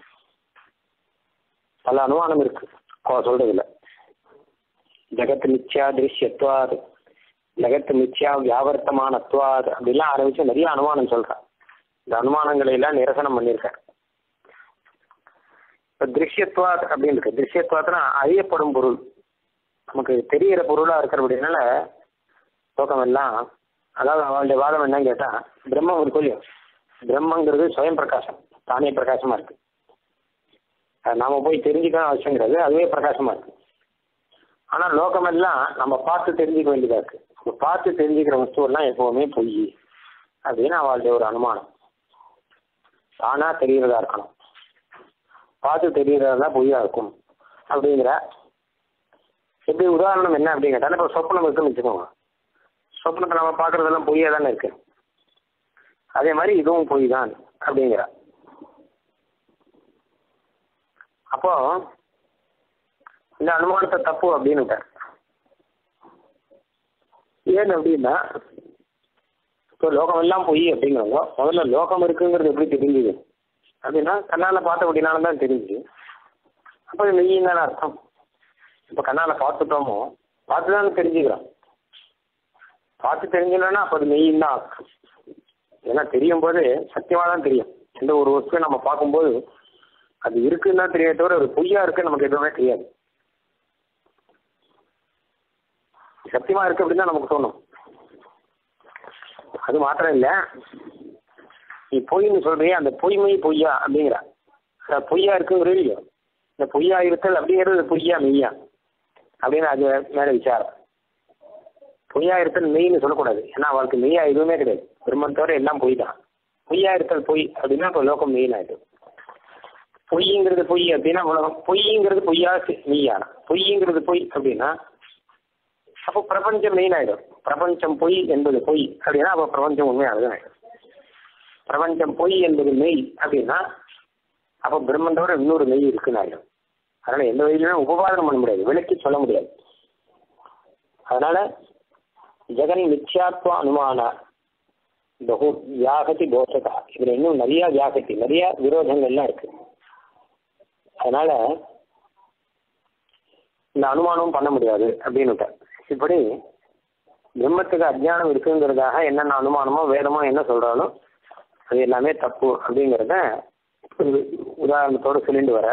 பல அனுமானம் இருக்கு சொல்றதுல. ஜெகத் மித்யா திருஷ்யத்வாது, ஜெகத் மித்யா வியாவர்த்தமானத்வாது அப்படிலாம் ஆரம்பிச்சு நிறைய அனுமானம் சொல்றா. இந்த அனுமானங்களை எல்லாம் நிரசனம் பண்ணியிருக்காரு. இப்போ திருஷ்யத்வாத் அப்படின்னு இருக்கு. திருஷ்யத்வாத்னா அறியப்படும் பொருள், நமக்கு தெரிகிற பொருளாக இருக்கிற அப்படின்னால லோகம் எல்லாம். அதாவது அவளுடைய வாதம் என்னன்னு கேட்டா, பிரம்மம் ஒரு கொள்ளியம். பிரம்மங்கிறது சுயம் பிரகாசம், தானே பிரகாசமா இருக்கு. நாம போய் தெரிஞ்சுக்கணும் அவசியம் கிடையாது, அதுவே பிரகாசமா இருக்கு. ஆனா லோகம் எல்லாம் நம்ம பார்த்து தெரிஞ்சுக்க வேண்டியதா இருக்கு. பார்த்து தெரிஞ்சுக்கிற வஸ்துவெல்லாம் எப்பவுமே பொய் அப்படின்னு அவளுடைய ஒரு அனுமானம். தானா தெரிகிறதா இருக்கணும், பார்த்து தெரிகிறதா பொய்யா இருக்கும் அப்படிங்கிற. எப்படி உதாரணம் என்ன அப்படின்னு கேட்டாலும், இப்போ சொப்பனம் இருக்குன்னு வச்சுக்கோங்க. சொப்பனத்தை நம்ம பார்க்கறதெல்லாம் பொய்யா தானே இருக்கு. அதே மாதிரி இதுவும் பொய் தான் அப்படிங்கிற. அப்போ இந்த அனுமானத்தை தப்பு அப்படின்னு விட்டார். ஏன் அப்படின்னா, இப்போ லோகம் எல்லாம் பொய் அப்படிங்கிறவங்க முதல்ல லோகம் இருக்குங்கிறது எப்படி தெரிஞ்சுது அப்படின்னா கண்ணால் பார்த்த அப்படின்னால தான் தெரிஞ்சு. அப்போ மெய்யும் தானே அர்த்தம். இப்போ கண்ணால் பார்த்துட்டோமோ, பார்த்து தானே தெரிஞ்சுக்கிறோம். பார்த்து தெரிஞ்சுக்கணும்னா அப்போ அது மெய்யும் தான் அர்த்தம். ஏன்னா தெரியும் போது சத்தியமாக தான் தெரியும். எந்த ஒரு வஸ்துவை நம்ம பார்க்கும்போது அது இருக்குன்னு தான் தெரியாத தவிர அது பொய்யா இருக்குன்னு நமக்கு எதுவுமே தெரியாது. சத்தியமா இருக்கு அப்படின்னு தான் நமக்கு தோணும். அது மாத்திரம் இல்லை, நீ பொய்ன்னு சொல்றியே, அந்த பொய்மை பொய்யா அப்படிங்கிற பொய்யா இருக்குங்கிறது இல்லையோ, இந்த பொய்யா இருத்தல் அப்படிங்கிறது பொய்யா மெய்யா அப்படின்னு அது மேலே விசாரம். பொய்யா இருத்தல் மெய்ன்னு சொல்லக்கூடாது, ஏன்னா அவளுக்கு மெய்யா எதுவுமே கிடையாது, பிரம்மன் தவிர எல்லாம் பொய் தான். பொய்யா இருத்தல் பொய் அப்படின்னா இப்போ லோகம் மெயின் ஆயிடும். பொய்ங்கிறது பொய் அப்படின்னா உலகம், பொய்ங்கிறது பொய்யா மெய்யான, பொய்ங்கிறது பொய் அப்படின்னா அப்போ பிரபஞ்சம் மெயின் ஆயிடும். பிரபஞ்சம் பொய் என்பது பொய் அப்படின்னா அப்போ பிரபஞ்சம் உண்மையானது ஆயிடும். பிரபஞ்சம் பொய் என்பது மெய் அப்படின்னா அப்போ பிரம்மந்தோட இன்னொரு மெய் இருக்குன்னு ஆயிடும். அதனால எந்த வகையிலுமே உபபாதனம் பண்ண முடியாது, விளக்கி சொல்ல முடியாது. அதனால ஜெகன் மித்யாத்வ அனுமான பகு வியாகதி தோஷதா, இதுல இன்னும் நிறைய வியாகதி, நிறைய விரோதங்கள்லாம் இருக்கு. அதனால இந்த அனுமானமும் பண்ண முடியாது அப்படின்னு. இப்படி பிரம்மத்துக்கு அஜ்ஞானம் இருக்குங்கிறதாக என்னென்ன அனுமானமோ வேதமோ என்ன சொல்றாலும் அது எல்லாமே தப்பு அப்படிங்கிறத உதாரணத்தோடு சொல்லிட்டு வர.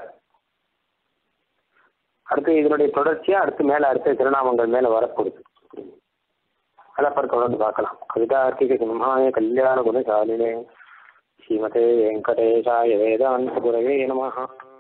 அடுத்து இதனுடைய தொடர்ச்சியா அடுத்த திருநாமங்கள் மேல வரப்படுது. அதை அப்புறம் தொடர்ந்து பார்க்கலாம். கவிதார்த்திக சிம்ஹாய கல்யாண குணசாலினே ஸ்ரீமதே வெங்கடேசாய வேதாந்த குரவே நமஹ.